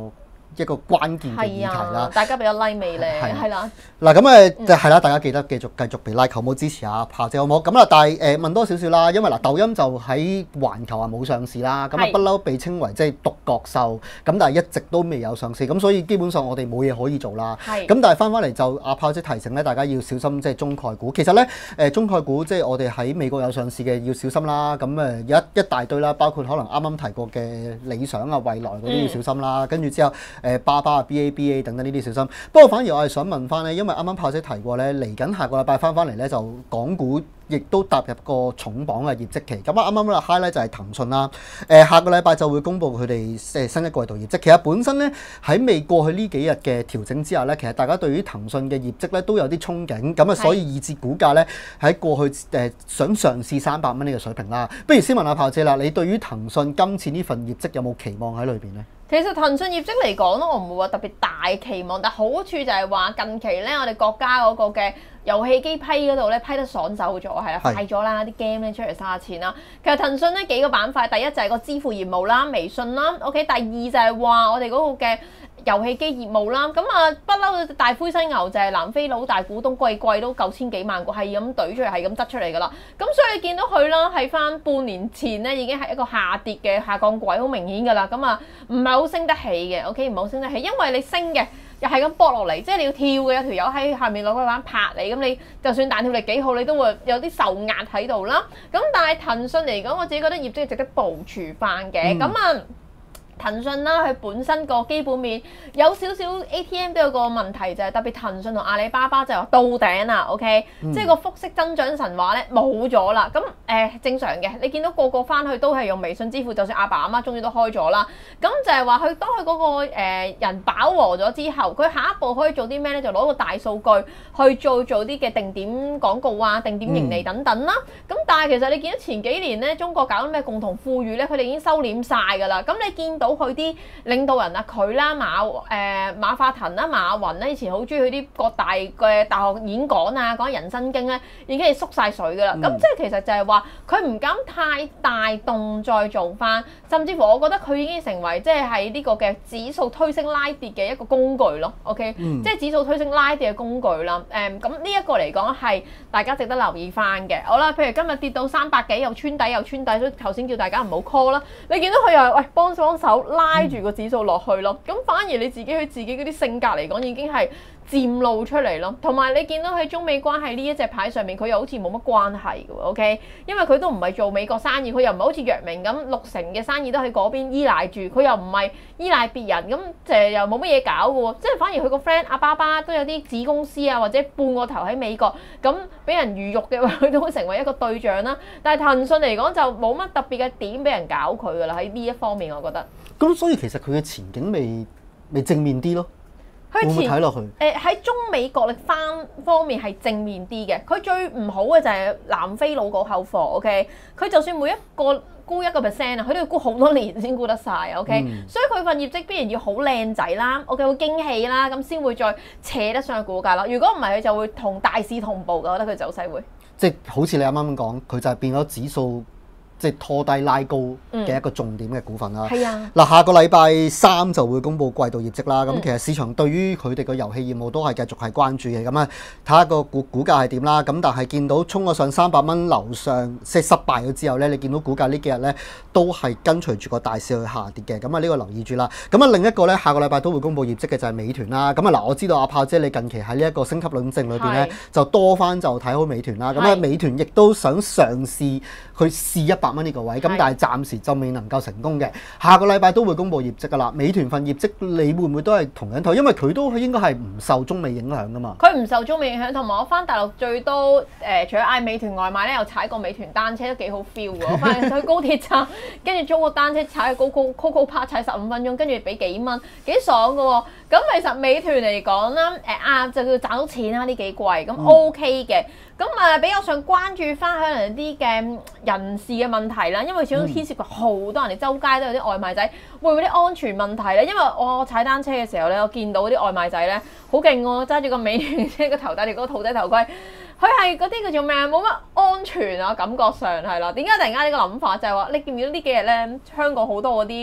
一個關鍵嘅議題啦。 大家俾咗 like 未咧？係啦。 嗱咁係啦，大家記得繼續俾 like，好唔好支持下炮姐好唔好？咁啦，但係問多少少啦，因為嗱抖音就喺環球冇上市啦，咁啊不嬲被稱為即係獨角獸，咁但係一直都未有上市，咁所以基本上我哋冇嘢可以做啦。咁但係翻嚟就阿炮姐提醒咧，大家要小心即係中概股。其實咧中概股即係我哋喺美國有上市嘅要小心啦。咁有一大堆啦，包括可能啱啱提過嘅理想啊、蔚來嗰啲要小心啦。跟住之後巴巴啊、BABA 等等呢啲小心。不過反而我係想問翻咧，因為啱啱炮姐提過咧，嚟緊下個禮拜翻嚟咧就港股亦都踏入個重磅嘅業績期。咁啱啱咧 high 咧就係騰訊啦。下個禮拜就會公布佢哋新一季度業績。其實本身咧喺未過去呢幾日嘅調整之下咧，其實大家對於騰訊嘅業績咧都有啲憧憬。咁啊，所以以致股價咧喺過去想嘗試300蚊呢個水平啦。不如先問下炮姐啦，你對於騰訊今次呢份業績有冇期望喺裏邊咧？ 其實騰訊業績嚟講咧，我唔會話特別大期望，但好處就係話近期咧，我哋國家嗰個嘅遊戲機批嗰度咧批得爽手咗，係啦，快咗啦，啲 game 咧出嚟嘥錢啦。其實騰訊咧幾個板塊，第一就係個支付業務啦，微信啦 ，OK， 第二就係話我哋嗰個嘅遊戲機業務啦，咁啊不嬲大灰犀牛就係南非佬大股東，季都9000幾萬個，係咁懟出嚟，係咁執出嚟噶啦。咁所以你見到佢啦，喺翻半年前咧已經係一個下跌嘅下降軌，好明顯噶啦。咁啊唔係好升得起嘅 ，OK， 唔係好升得起，因為你升嘅又係咁搏落嚟，即係你要跳嘅，有條友喺下面攞個板拍你，咁你就算彈跳力幾好，你都會有啲受壓喺度啦。咁但係騰訊嚟講，我自己覺得業績係值得部署翻嘅，咁騰訊啦，佢本身個基本面有少少 ATM 都有個問題，就係特別騰訊同阿里巴巴就係話到頂啦 ，OK，即係個複式增長神話咧冇咗啦。咁正常嘅，你見到個個翻去都係用微信支付，就算阿爸阿媽終於都開咗啦。咁就係話佢當佢嗰個人飽和咗之後，佢下一步可以做啲咩咧？就攞個大數據去做啲嘅定點廣告啊、定點盈利等等啦。咁但係其實你見到前幾年咧，中國搞啲咩共同富裕咧，佢哋已經收斂晒㗎啦。咁你見到佢啲領導人啊，佢啦馬化騰啦、馬雲咧，以前好中意去啲各大嘅大學演講啊，講人生經咧，已經係縮晒水噶啦。咁即係其實就係話佢唔敢太大動再做翻，甚至乎我覺得佢已經成為即係喺呢個嘅指數推升拉跌嘅一個工具咯。OK，即係指數推升拉跌嘅工具啦。咁呢一個嚟講係大家值得留意翻嘅。好啦，譬如今日跌到300幾，又穿底，所以頭先叫大家唔好 call 啦。你見到佢又喂幫手拉住個指數落去咯，咁反而你自己嗰啲性格嚟講已經係漸露出嚟咯，同埋你見到喺中美關係呢一隻牌上面，佢又好似冇乜關係嘅喎 ，OK？ 因為佢都唔係做美國生意，佢又唔係好似藥明咁60%嘅生意都喺嗰邊依賴住，佢又唔係依賴別人，咁又冇乜嘢搞嘅喎，即係反而佢個 friend 阿巴巴都有啲子公司啊，或者半個頭喺美國，咁俾人魚肉嘅話，佢都會成為一個對象啦。但係騰訊嚟講就冇乜特別嘅點俾人搞佢㗎啦，喺呢一方面我覺得。 咁所以其實佢嘅前景未正面啲咯，會唔會睇落去？ 喺中美國力方面係正面啲嘅，佢最唔好嘅就係南非佬個後貨 ，OK？ 佢就算每一個沽1%啊，佢都要沽好多年先沽得晒 OK？所以佢份業績必然要好靚仔啦，OK？ 好驚喜啦，咁先會再扯得上去股價啦。如果唔係，佢就會同大市同步㗎，我覺得佢走勢會。 即係好似你啱啱講，佢就係變咗指數。即係拖低拉高嘅一個重點嘅股份啦。 係啊。 嗱，下個禮拜3就會公布季度業績啦。咁其實市場對於佢哋個遊戲業務都係繼續係關注嘅。咁啊，睇下個股價係點啦。咁但係見到衝咗上300蚊樓上，即係失敗咗之後咧，你見到股價呢幾日咧都係跟隨住個大市去下跌嘅。咁啊，呢個留意住啦。咁啊，另一個咧，下個禮拜都會公布業績嘅就係美團啦。咁啊，嗱，我知道阿炮姐你近期喺呢一個升級論證裏邊咧，就多翻就睇好美團啦。咁啊，美團亦都想嘗試去試100蚊呢個位，咁但係暫時就未能夠成功嘅。下個禮拜都會公布業績㗎啦。美團份業績你會唔會都係同樣睇？因為佢都應該係唔受中美影響㗎嘛。 佢唔受中美影響，同埋我翻大陸最多除咗嗌美團外賣咧，又踩過美團單車都幾好 feel 喎。我翻去高鐵站，跟住租個單車踩去 Coco Park 踩15分鐘，跟住俾幾蚊，幾爽㗎喎。咁其實美團嚟講啦，就叫賺到錢啦呢幾季，咁 OK 嘅。咁比較上關注翻可能啲嘅人事嘅問題啦，因為始終牽涉過好多人哋周街都有啲外賣仔，會唔會啲安全問題咧？因為我踩單車嘅時候咧，我見到啲外賣仔咧好勁喎，揸住個美團車個頭戴住嗰個兔仔頭盔，佢係嗰啲叫做咩？冇乜安全啊，感覺上係啦。點解突然間呢個諗法就係話，你見唔見到呢幾日咧香港好多嗰啲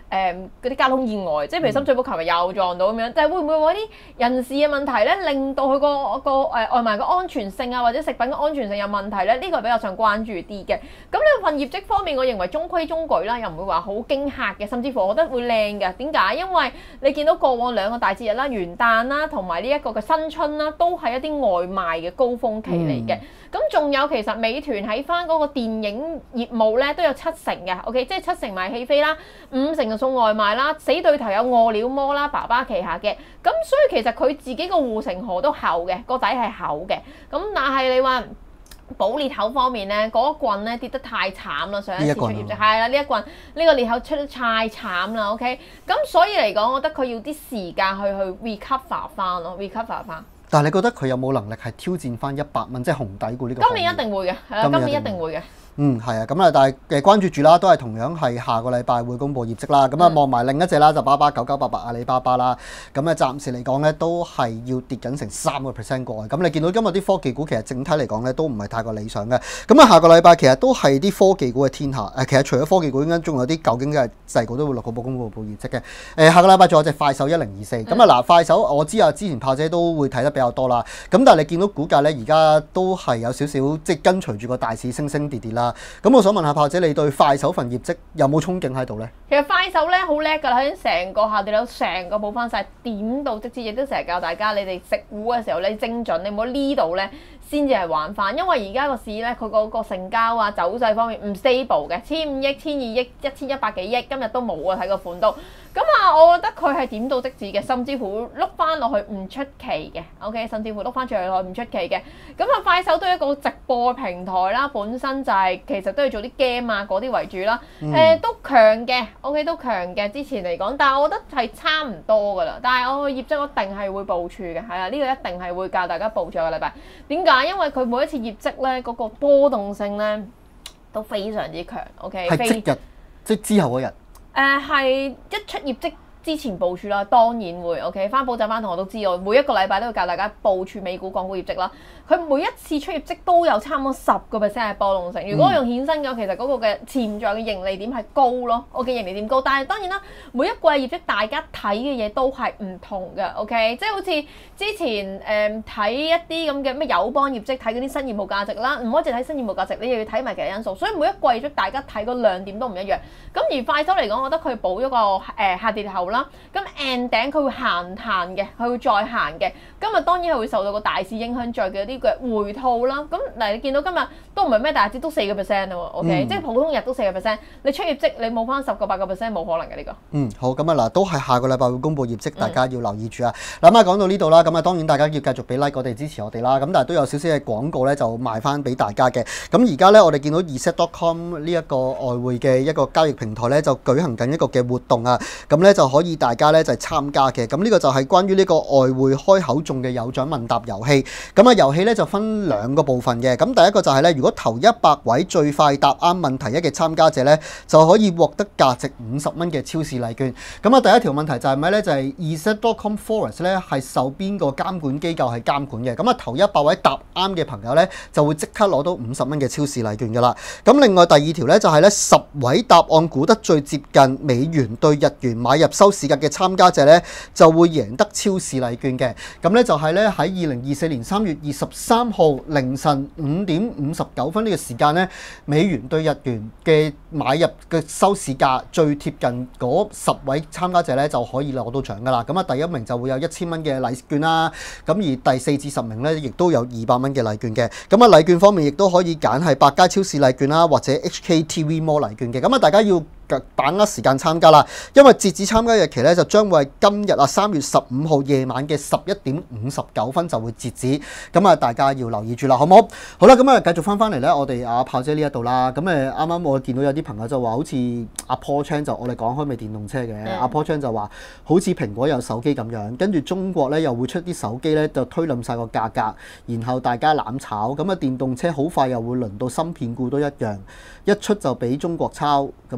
嗰啲交通意外，即係譬如深水埗琴日又撞到咁樣，就係會唔會嗰啲人事嘅問題咧，令到佢個外賣嘅安全性啊，或者食品嘅安全性有問題咧？呢個係比較上關注啲嘅。咁呢份業績方面，我認為中規中矩啦，又唔會話好驚嚇嘅，甚至乎我覺得會靚嘅。點解？因為你見到過往兩個大節日啦，元旦啦，同埋呢一個嘅新春啦，都係一啲外賣嘅高峰期嚟嘅。咁仲有其實美團喺翻嗰個電影業務咧都有70%嘅 ，OK， 即係70%賣戲飛啦，50%就送外賣啦，死對頭有餓了麼啦，爸爸旗下嘅，咁所以其實佢自己個護城河都厚嘅，個底係厚嘅，咁但係你話補裂口方面咧，嗰一棍咧跌得太慘啦，上一次出業績係啦，呢一棍呢個裂口出得太慘啦 ，OK， 咁所以嚟講，我覺得佢要啲時間去 recover 翻咯 ，recover 翻。 但係你覺得佢有冇能力係挑戰翻100蚊，即係紅底股呢個？ 今年一定會嘅，係啊，今年一定會嘅。 係啊，咁啊，但係關注住啦，都係同樣係下個禮拜會公布業績啦。咁啊，望埋另一隻啦，就9988阿里巴巴啦。咁啊，暫時嚟講咧，都係要跌緊成3%過去。咁你見到今日啲科技股其實整體嚟講咧，都唔係太過理想嘅。咁啊，下個禮拜其實都係啲科技股嘅天下。其實除咗科技股，應該仲有啲舊經濟細股都會落個公布業績嘅。下個禮拜仲有隻快手1024。咁啊嗱，快手我知啊，之前炮姐都會睇得比較多啦。咁但係你見到股價咧，而家都係有少少即係跟隨住個大市升升跌跌啦。咁我想問下炮姐，你對快手份業績有冇憧憬喺度咧？ 其實快手咧好叻㗎啦，已經成個下跌到成個補翻晒，點到即止，亦都成日教大家你哋食糊嘅時候咧精準，你唔好呢度咧先至係玩翻，因為而家個市咧佢個成交啊走勢方面唔 stable 嘅，1500億、1200億、1100幾億，今日都冇啊，睇個款都。咁啊，我覺得佢係點到即止嘅，甚至乎碌翻落去唔出奇嘅 ，OK， 甚至乎碌翻出去唔出奇嘅。咁啊，快手都係一個直播平台啦，本身就係、其實都係做啲 game 啊嗰啲為主啦。都強嘅 ，OK 都強嘅。之前嚟講，但係我覺得係差唔多噶啦。但係我嘅業績我一定係會部署嘅，係啊，呢個一定係會教大家部署個禮拜。點解？因為佢每一次業績咧嗰個波動性咧都非常之強，OK。係即日，即之後嗰日。 係一出業績之前部署啦，當然會 OK。翻補習班同學都知道，每一個禮拜都會教大家部署美股、港股業績啦。佢每一次出業績都有差唔多10%嘅波動性。如果我用衍生嘅，其實嗰個嘅潛在嘅盈利點係高咯。我嘅盈利點高，但係當然啦，每一季業績大家睇嘅嘢都係唔同嘅。OK，即係好似之前睇一啲咁嘅咩友邦業績，睇嗰啲新業務價值啦，唔可以淨睇新業務價值，你又要睇埋其他因素。所以每一季業績大家睇個亮點都唔一樣。咁而快手嚟講，我覺得佢補咗個下跌後啦，咁 end 頂佢會行嘅，佢會再行嘅。今日當然係會受到個大市影響，再嘅啲嘅回吐啦。咁嗱，你見到今日都唔係咩大跌，都4%喎。OK，即係普通日都4%。你出業績你冇翻10%、8%冇可能嘅呢個。 好，咁啊嗱，都係下個禮拜會公布業績，大家要留意住啊。嗱咁啊，講到呢度啦，咁啊當然大家要繼續俾 like 我哋支持我哋啦。咁但係都有少少嘅廣告咧，就賣翻俾大家嘅。咁而家咧，我哋見到 ESET.com 呢一個外匯嘅一個交易平台咧，就舉行緊一個嘅活動啊。咁咧就可以大家咧就係參加嘅。咁呢個就係關於呢個外匯開口中嘅有獎問答遊戲。咁啊遊戲咧就分2個部分嘅。咁第一個就係咧，如果頭100位最快答啱問題1嘅參加者咧，就可以獲得價值50蚊嘅超市禮券。咁啊第一條問題就係咩咧？就係 ESET.com Forex 咧係受邊個監管機構係監管嘅？咁啊頭100位答啱嘅朋友咧，就會即刻攞到50蚊嘅超市禮券噶啦。咁另外第二條咧就係咧10位答案估得最接近美元對日元買入收市價嘅參加者咧，就會贏得超市禮券嘅。咁咧就係咧喺2024年3月23號凌晨5點59分呢個時間咧，美元對日元嘅買入嘅收市價最貼近嗰10位參加者咧，就可以攞到獎噶啦。咁啊第一名就會有1000蚊嘅禮券啦。咁而第4至10名咧，亦都有200蚊嘅禮券嘅。咁啊禮券方面亦都可以揀係百佳超市禮券啦，或者 HKTV Mall 禮券嘅。咁啊大家要把握時間參加啦，因為截止參加日期咧就將會係今日啊3月15號夜晚嘅11點59分就會截止，咁啊大家要留意住啦，好唔好？好啦，咁啊繼續翻嚟咧，我哋阿炮姐呢一度啦，咁啱啱我見到有啲朋友就話好似阿 Paul Chan 就我哋講開咪電動車嘅，阿 Paul Chan 就話好似蘋果有手機咁樣，跟住中國咧又會出啲手機咧就推冧晒個價格，然後大家攬炒，咁啊電動車好快又會輪到芯片股都一樣，一出就俾中國抄，咁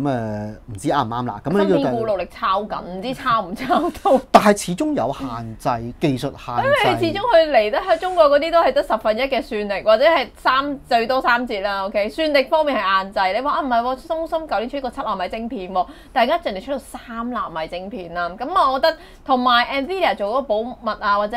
唔知啱唔啱啦。咁芯呢片股努力抄緊，唔知抄唔抄到。 但係始終有限制，技術限制。 因為始終佢嚟得喺中國嗰啲都係得1/10嘅算力，或者係最多3折啦。OK， 算力方面係限制。你話啊唔係喎，中芯舊年出個7納米晶片喎，但係而家人哋出到3納米晶片啦。咁我覺得同埋 Nvidia 做嗰個保密啊，或者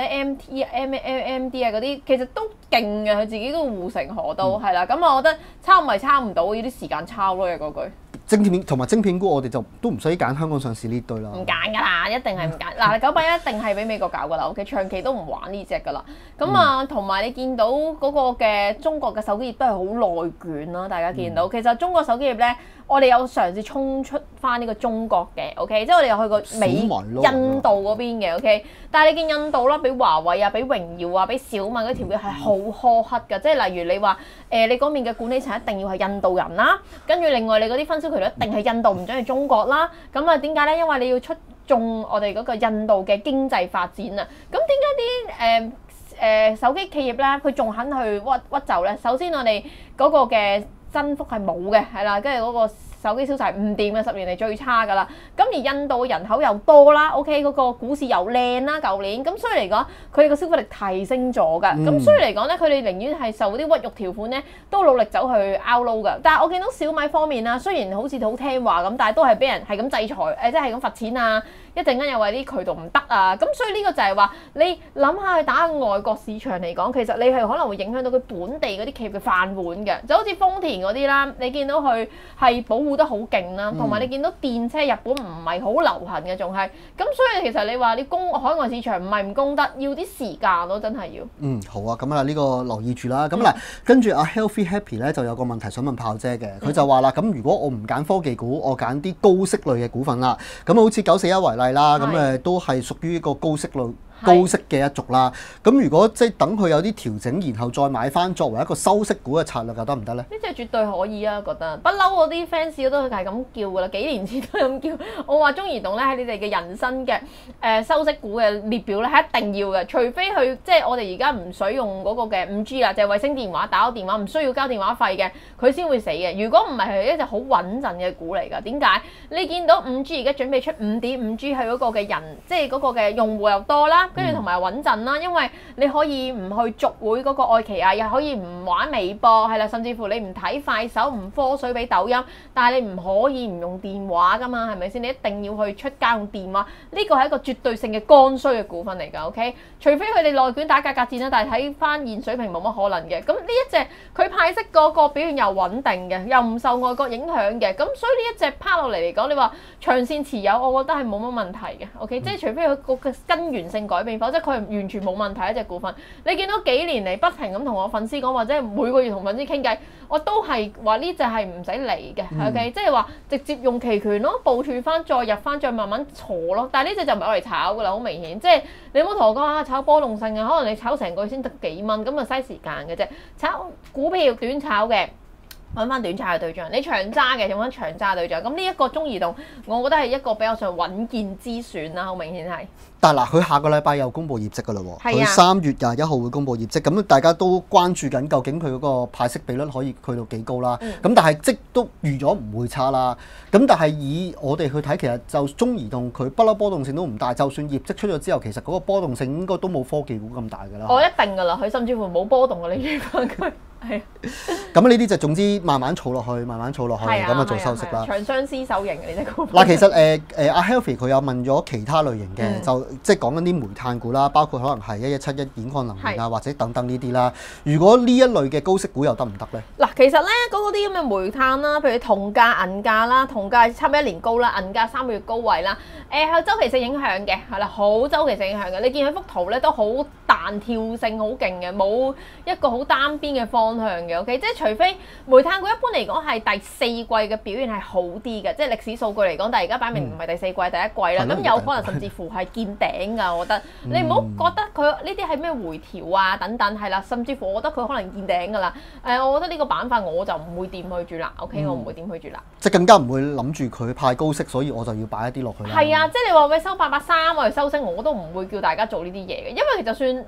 AMD 啊嗰啲，其實都勁嘅，佢自己都護城河都係啦。咁我覺得抄唔係抄唔到，要啲時間抄咯嘅嗰句。 晶片同埋晶片股，我哋就都唔使揀香港上市呢堆啦。 唔揀㗎啦，一定係唔揀。嗱，981一定係俾美國搞㗎啦。OK， 長期都唔玩呢只㗎啦。咁啊，同埋你見到嗰個嘅中國嘅手機業都係好內卷啦。大家見到，其實中國手機業咧，我哋有嘗試衝出翻呢個中國嘅。OK， 即係我哋有去過印度嗰邊嘅。OK， 但係你見印度啦，俾華為啊、俾榮耀啊、俾小米嗰條件係好苛刻㗎。即係例如你話你嗰邊嘅管理層一定要係印度人啦，跟住另外你嗰啲分銷渠道一定係印度，唔準係中國啦。咁啊點解咧？因為你要促進我哋嗰個印度嘅經濟發展啊。咁點解啲手機企業咧，佢仲肯去屈就咧？首先我哋嗰個嘅增幅係冇嘅，係啦，跟住嗰個手機銷售係唔掂嘅，10年嚟最差㗎啦。咁而印度嘅人口又多啦 ，OK， 嗰個股市又靚啦，舊年咁，所以嚟講佢哋個消費力提升咗㗎。咁所以嚟講咧，佢哋寧願係受啲屈辱條款咧，都努力走去 outload 㗎。但係我見到小米方面啦，雖然好似好聽話咁，但係都係俾人係咁制裁，即係咁罰錢啊！一陣間又話啲渠道唔得啊！咁所以呢個就係話你諗下去打外國市場嚟講，其實你係可能會影響到佢本地嗰啲企業嘅飯碗嘅，就好似豐田嗰啲啦，你見到佢係保護得好勁啦，同埋你見到電車日本唔係好流行嘅，仲係咁，所以其實你話你攻海外市場唔係唔攻得，要啲時間咯，真係要。 好啊，咁啊呢個留意住啦。咁嗱，跟住阿 Healthy Happy 咧就有個問題想問炮姐嘅，佢就話啦，咁如果我唔揀科技股，我揀啲高息類嘅股份啦，咁好似941為例啦，咁都係屬於一個高息類。高息嘅一族啦，咁如果即係等佢有啲調整，然後再買翻作為一個收息股嘅策略，又得唔得咧？ 呢隻絕對可以啊，覺得不嬲我啲 fans 都係咁叫噶啦，幾年前都咁叫。我話中移動咧喺你哋嘅人生嘅收息股嘅列表咧係一定要嘅，除非佢即係我哋而家唔使用嗰個嘅5G 啦，就係衛星電話打個電話唔需要交電話費嘅，佢先會死嘅。如果唔係係一隻好穩陣嘅股嚟㗎。點解？你見到5G 而家準備出5.5G 係嗰個嘅人，即係嗰個嘅用戶又多啦。跟住同埋穩陣啦，因為你可以唔去續會嗰個愛奇藝，又可以唔玩微博，係啦，甚至乎你唔睇快手，唔科水俾抖音，但係你唔可以唔用電話噶嘛，係咪先？你一定要去出街用電話，呢個係一個絕對性嘅剛需嘅股份嚟㗎 ，OK？ 除非佢哋內卷打價格戰啦，但係睇翻現水平冇乜可能嘅。咁呢一隻佢派息嗰個表現又穩定嘅，又唔受外國影響嘅，咁所以呢一隻拋落嚟嚟講，你話長線持有，我覺得係冇乜問題嘅 ，OK？即係除非佢個根源性改變，否則佢係完全冇問題一隻股份。你見到幾年嚟不停咁同我粉絲講，或者係每個月同粉絲傾偈，我都係話呢隻係唔使理嘅 ，OK？即係話直接用期權咯，部署翻再入翻，再慢慢坐咯。但係呢隻就唔係攞嚟炒㗎啦，好明顯。即係你唔好同我講啊，炒波動性啊，可能你炒成個月先得幾蚊，咁啊嘥時間嘅啫。炒股票短炒嘅。揾翻短揸嘅對象，你長揸嘅用翻長揸對象，咁呢一個中移動，我覺得係一個比較上穩健之選啦，好明顯係。 但係嗱，佢下個禮拜又公布業績㗎啦喎，佢啊 3月21號會公布業績，咁大家都關注緊究竟佢嗰個派息比率可以去到幾高啦。咁但係即都預咗唔會差啦。咁但係以我哋去睇，其實就中移動佢不嬲波動性都唔大，就算業績出咗之後，其實嗰個波動性應該都冇科技股咁大㗎啦。 我一定㗎啦，佢甚至乎冇波動㗎，你預翻佢。係。 咁呢啲就總之慢慢儲落去，慢慢儲落去，咁啊做收息啦。 長相廝守型嘅呢隻股票。 嗱，其實阿 Healthy 佢有問咗其他類型嘅，就即係講緊啲煤炭股啦，包括可能係1171兗礦能源啊，或者等等呢啲啦。如果呢一類嘅高息股又得唔得咧？ 嗱，其實咧嗰啲咁嘅煤炭啦，譬如銅價、銀價啦，銅價差唔多1年高啦，銀價3個月高位啦，係周期性影響嘅，係啦，好周期性影響嘅。你見佢幅圖咧都好彈跳性好勁嘅，冇一個好單邊嘅方向嘅 ，OK， 即係除非煤炭股一般嚟講係第4季嘅表現係好啲嘅，即係歷史數據嚟講，但係而家擺明唔係第4季、第一季啦，咁有可能甚至乎係見頂㗎，我覺得。你唔好覺得佢呢啲係咩回調啊等等，係啦，甚至乎我覺得佢可能見頂㗎啦。我覺得呢個板塊我就唔會掂佢住啦，OK，我唔會掂佢住啦。 即係更加唔會諗住佢派高息，所以我就要擺一啲落去啦。 係啊，即係你話喂收883我嚟收息，我都唔會叫大家做呢啲嘢嘅，因為就算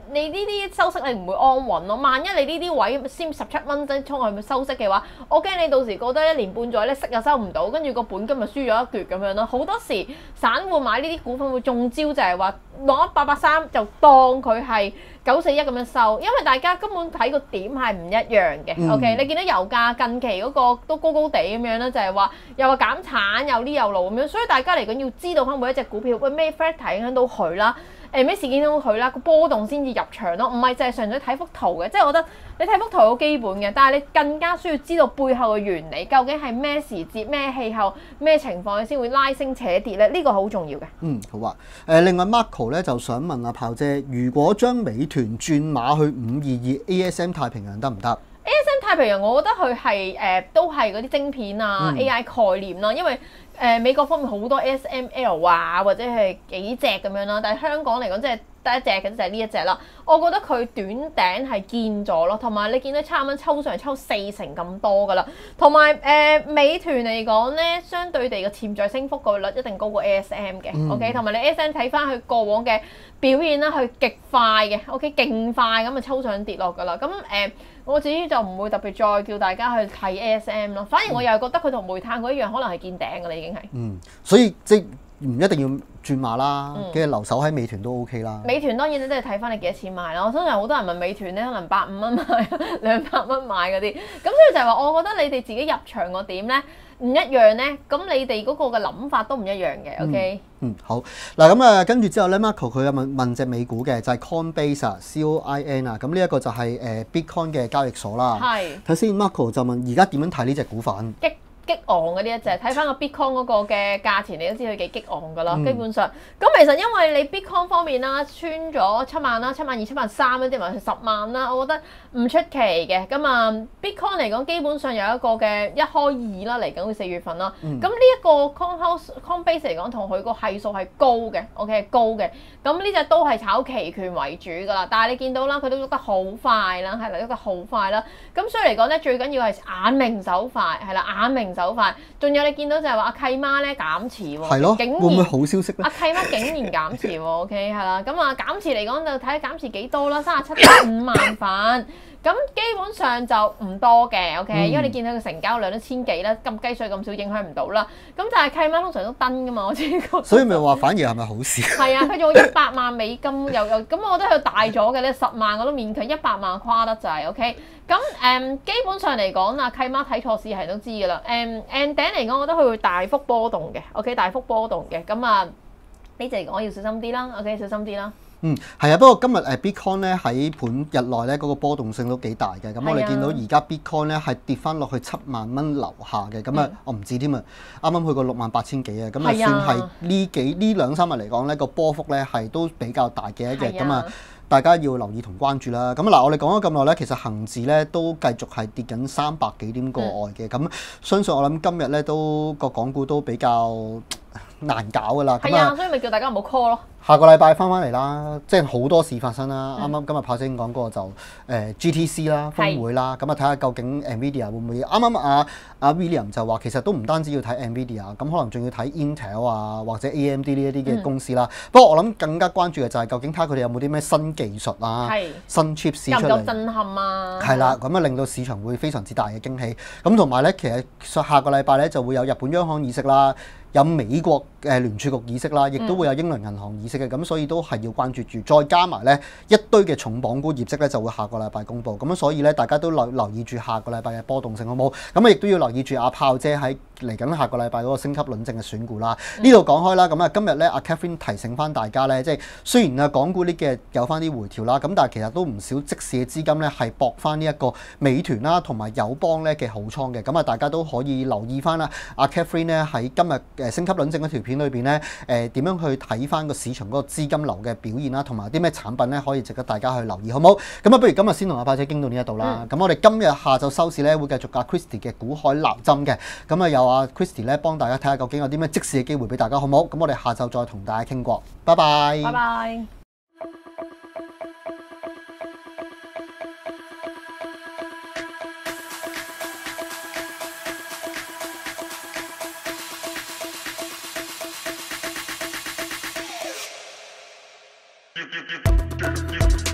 你呢啲收息你唔會安穩咯。萬一你呢啲位先17蚊即衝去收息嘅話，我驚你到時覺得1年半載咧息又收唔到，跟住個本金咪輸咗一橛咁樣咯。好多時散戶買呢啲股份會中招，就係話攞883就當佢係941咁樣收，因為大家根本睇個點係唔一樣嘅。OK， 你見到油價近期嗰個都高高地咁樣啦，就係話又話減產又呢又路咁樣，所以大家嚟講要知道翻每一隻股票喂咩 factor 影響到佢啦，咩事件影響到佢啦，個波動先至入場咯，唔係淨係純粹睇幅圖嘅。即係我覺得你睇幅圖好基本嘅，但係你更加需要知道背後嘅原理，究竟係咩時節、咩氣候、咩情況你先會拉升扯跌咧？呢個好重要嘅。 好啊。另外 Marco 咧就想問阿炮姐，如果將美團轉碼去522 ASM 太平洋得唔得 ？ASM 太平洋，我覺得佢係都係嗰啲晶片啊、AI 概念啦，因為美國方面好多 ASML 啊，或者係幾隻咁樣啦，但係香港嚟講即係得一隻嘅，就係呢一隻啦。我覺得佢短頂係見咗咯，同埋你見到差唔多抽上嚟抽40%咁多噶啦，同埋美團嚟講咧，相對地嘅潛在升幅個率一定高過 ASM 嘅，OK， 同埋你 ASM 睇翻佢過往嘅表現啦，佢極快嘅 ，OK， 勁快咁啊抽上跌落噶啦，咁我自己就唔會特別再叫大家去睇 ASM 咯，反而我又係覺得佢同煤炭嗰一樣，可能係見頂噶啦已經係。 所以即唔一定要轉碼啦，跟住留守喺美團都 OK 啦。 美團當然你都係睇翻你幾多錢買啦。我相信好多人問美團咧，可能150蚊買、200蚊買嗰啲，咁所以就係話，我覺得你哋自己入場個點咧唔一樣咧，咁你哋嗰個嘅諗法都唔一樣嘅。OK。 好嗱，咁跟住之後咧 ，Marco 佢有問隻美股嘅就係 Coinbase 啊 ，COIN 啊，咁呢一個就係Bitcoin 嘅交易所啦。係。睇先 ，Marco 就問而家點樣睇呢隻股份？ 激昂嗰啲一隻，睇翻個 Bitcoin 嗰個嘅價錢，你都知佢幾激昂噶啦。基本上，咁其實因為你 Bitcoin 方面啦，穿咗7萬啦、72000、73000嗰啲，埋去10萬啦，我覺得唔出奇嘅。咁啊，Bitcoin 嚟講，基本上有一個嘅一開二啦，嚟緊會4月份啦。咁呢一個 Coinbase 嚟講，同佢個係數係高嘅，OK 高嘅。咁呢隻都係炒期權為主噶啦，但係你見到啦，佢都喐得好快啦，係啦，喐得好快啦。咁所以嚟講咧，最緊要係眼明手快，係啦，眼明手快。仲有你見到就係話阿契媽咧減持喎， 係咯， 竟然會唔會好消息咧？ 阿契媽竟然減持喎，OK 係啦。咁啊減持嚟講就睇下減持幾多啦，37.5萬份。咁基本上就唔多嘅 ，OK，因為你見到佢成交量都千幾啦，咁雞碎咁少影響唔到啦。咁但係契媽通常都登噶嘛，我知個。所以咪話反而係咪好事？ 係啊，佢仲100萬美金又咁，我覺得佢大咗嘅咧，10萬我都勉強100萬誇得滯 ，OK。咁基本上嚟講啊，契媽睇錯市係都知噶啦。頂嚟講，我覺得佢會大幅波動嘅 ，OK， 大幅波動嘅。咁啊，呢隻嚟講要小心啲啦 ，OK， 小心啲啦。 係啊，不過今日Bitcoin 咧喺盤日內咧嗰個波動性都幾大嘅，咁我哋見到而家 Bitcoin 咧係跌翻落去7萬蚊樓下嘅，咁啊我唔知添啊，啱啱去過68000幾啊，咁啊算係呢2-3日嚟講咧個波幅咧係都比較大嘅一日，咁啊大家要留意同關注啦。咁嗱，我哋講咗咁耐咧，其實恆指咧都繼續係跌緊300幾點過外嘅，咁相信我諗今日咧都個港股都比較難搞噶啦。 係啊，所以咪叫大家唔好 call 咯。 下個禮拜翻嚟啦，即係好多事發生啦。啱啱今日炮姐已經講過就GTC 啦，峰會啦，咁啊睇下究竟 Nvidia 會唔會？啱啱阿 William 就話其實都唔單止要睇 Nvidia，咁可能仲要睇 Intel 啊或者 AMD 呢一啲嘅公司啦。不過我諗更加關注嘅就係究竟睇下佢哋有冇啲咩新技術啊、新 chip 試出嚟， 夠震撼啊！ 係啦，咁啊令到市場會非常之大嘅驚喜。咁同埋咧，其實下個禮拜咧就會有日本央行議息啦。有美國聯儲局議息啦，亦都會有英倫銀行議息嘅，咁所以都係要關注住。再加埋咧一堆嘅重磅股業績咧，就會下個禮拜公佈。咁所以咧，大家都留意住下個禮拜嘅波動性，好冇？咁啊，亦都要留意住阿炮姐喺嚟緊下個禮拜嗰個升級論證嘅選股啦。呢度講開啦，咁啊今日咧阿 Catherine 提醒翻大家咧，即係雖然啊港股呢幾日有翻啲回調啦，咁但係其實都唔少即時嘅資金咧係搏翻呢一個美團啦同埋友邦咧嘅好倉嘅。咁啊，大家都可以留意翻啦。阿 Catherine 咧喺今日升級論證嗰條片裏邊咧，點樣去睇翻個市場嗰個資金流嘅表現啦，同埋啲咩產品咧可以值得大家去留意，好唔好？咁啊，不如今日先同阿炮姐傾到呢一度啦。咁我哋今日下晝收市咧會繼續阿 Christy 嘅股海撈針嘅。咁啊，有阿 Christy 咧幫大家睇下究竟有啲咩即時嘅機會俾大家，好唔好？咁我哋下晝再同大家傾過。拜拜。 拜拜。 do do do do do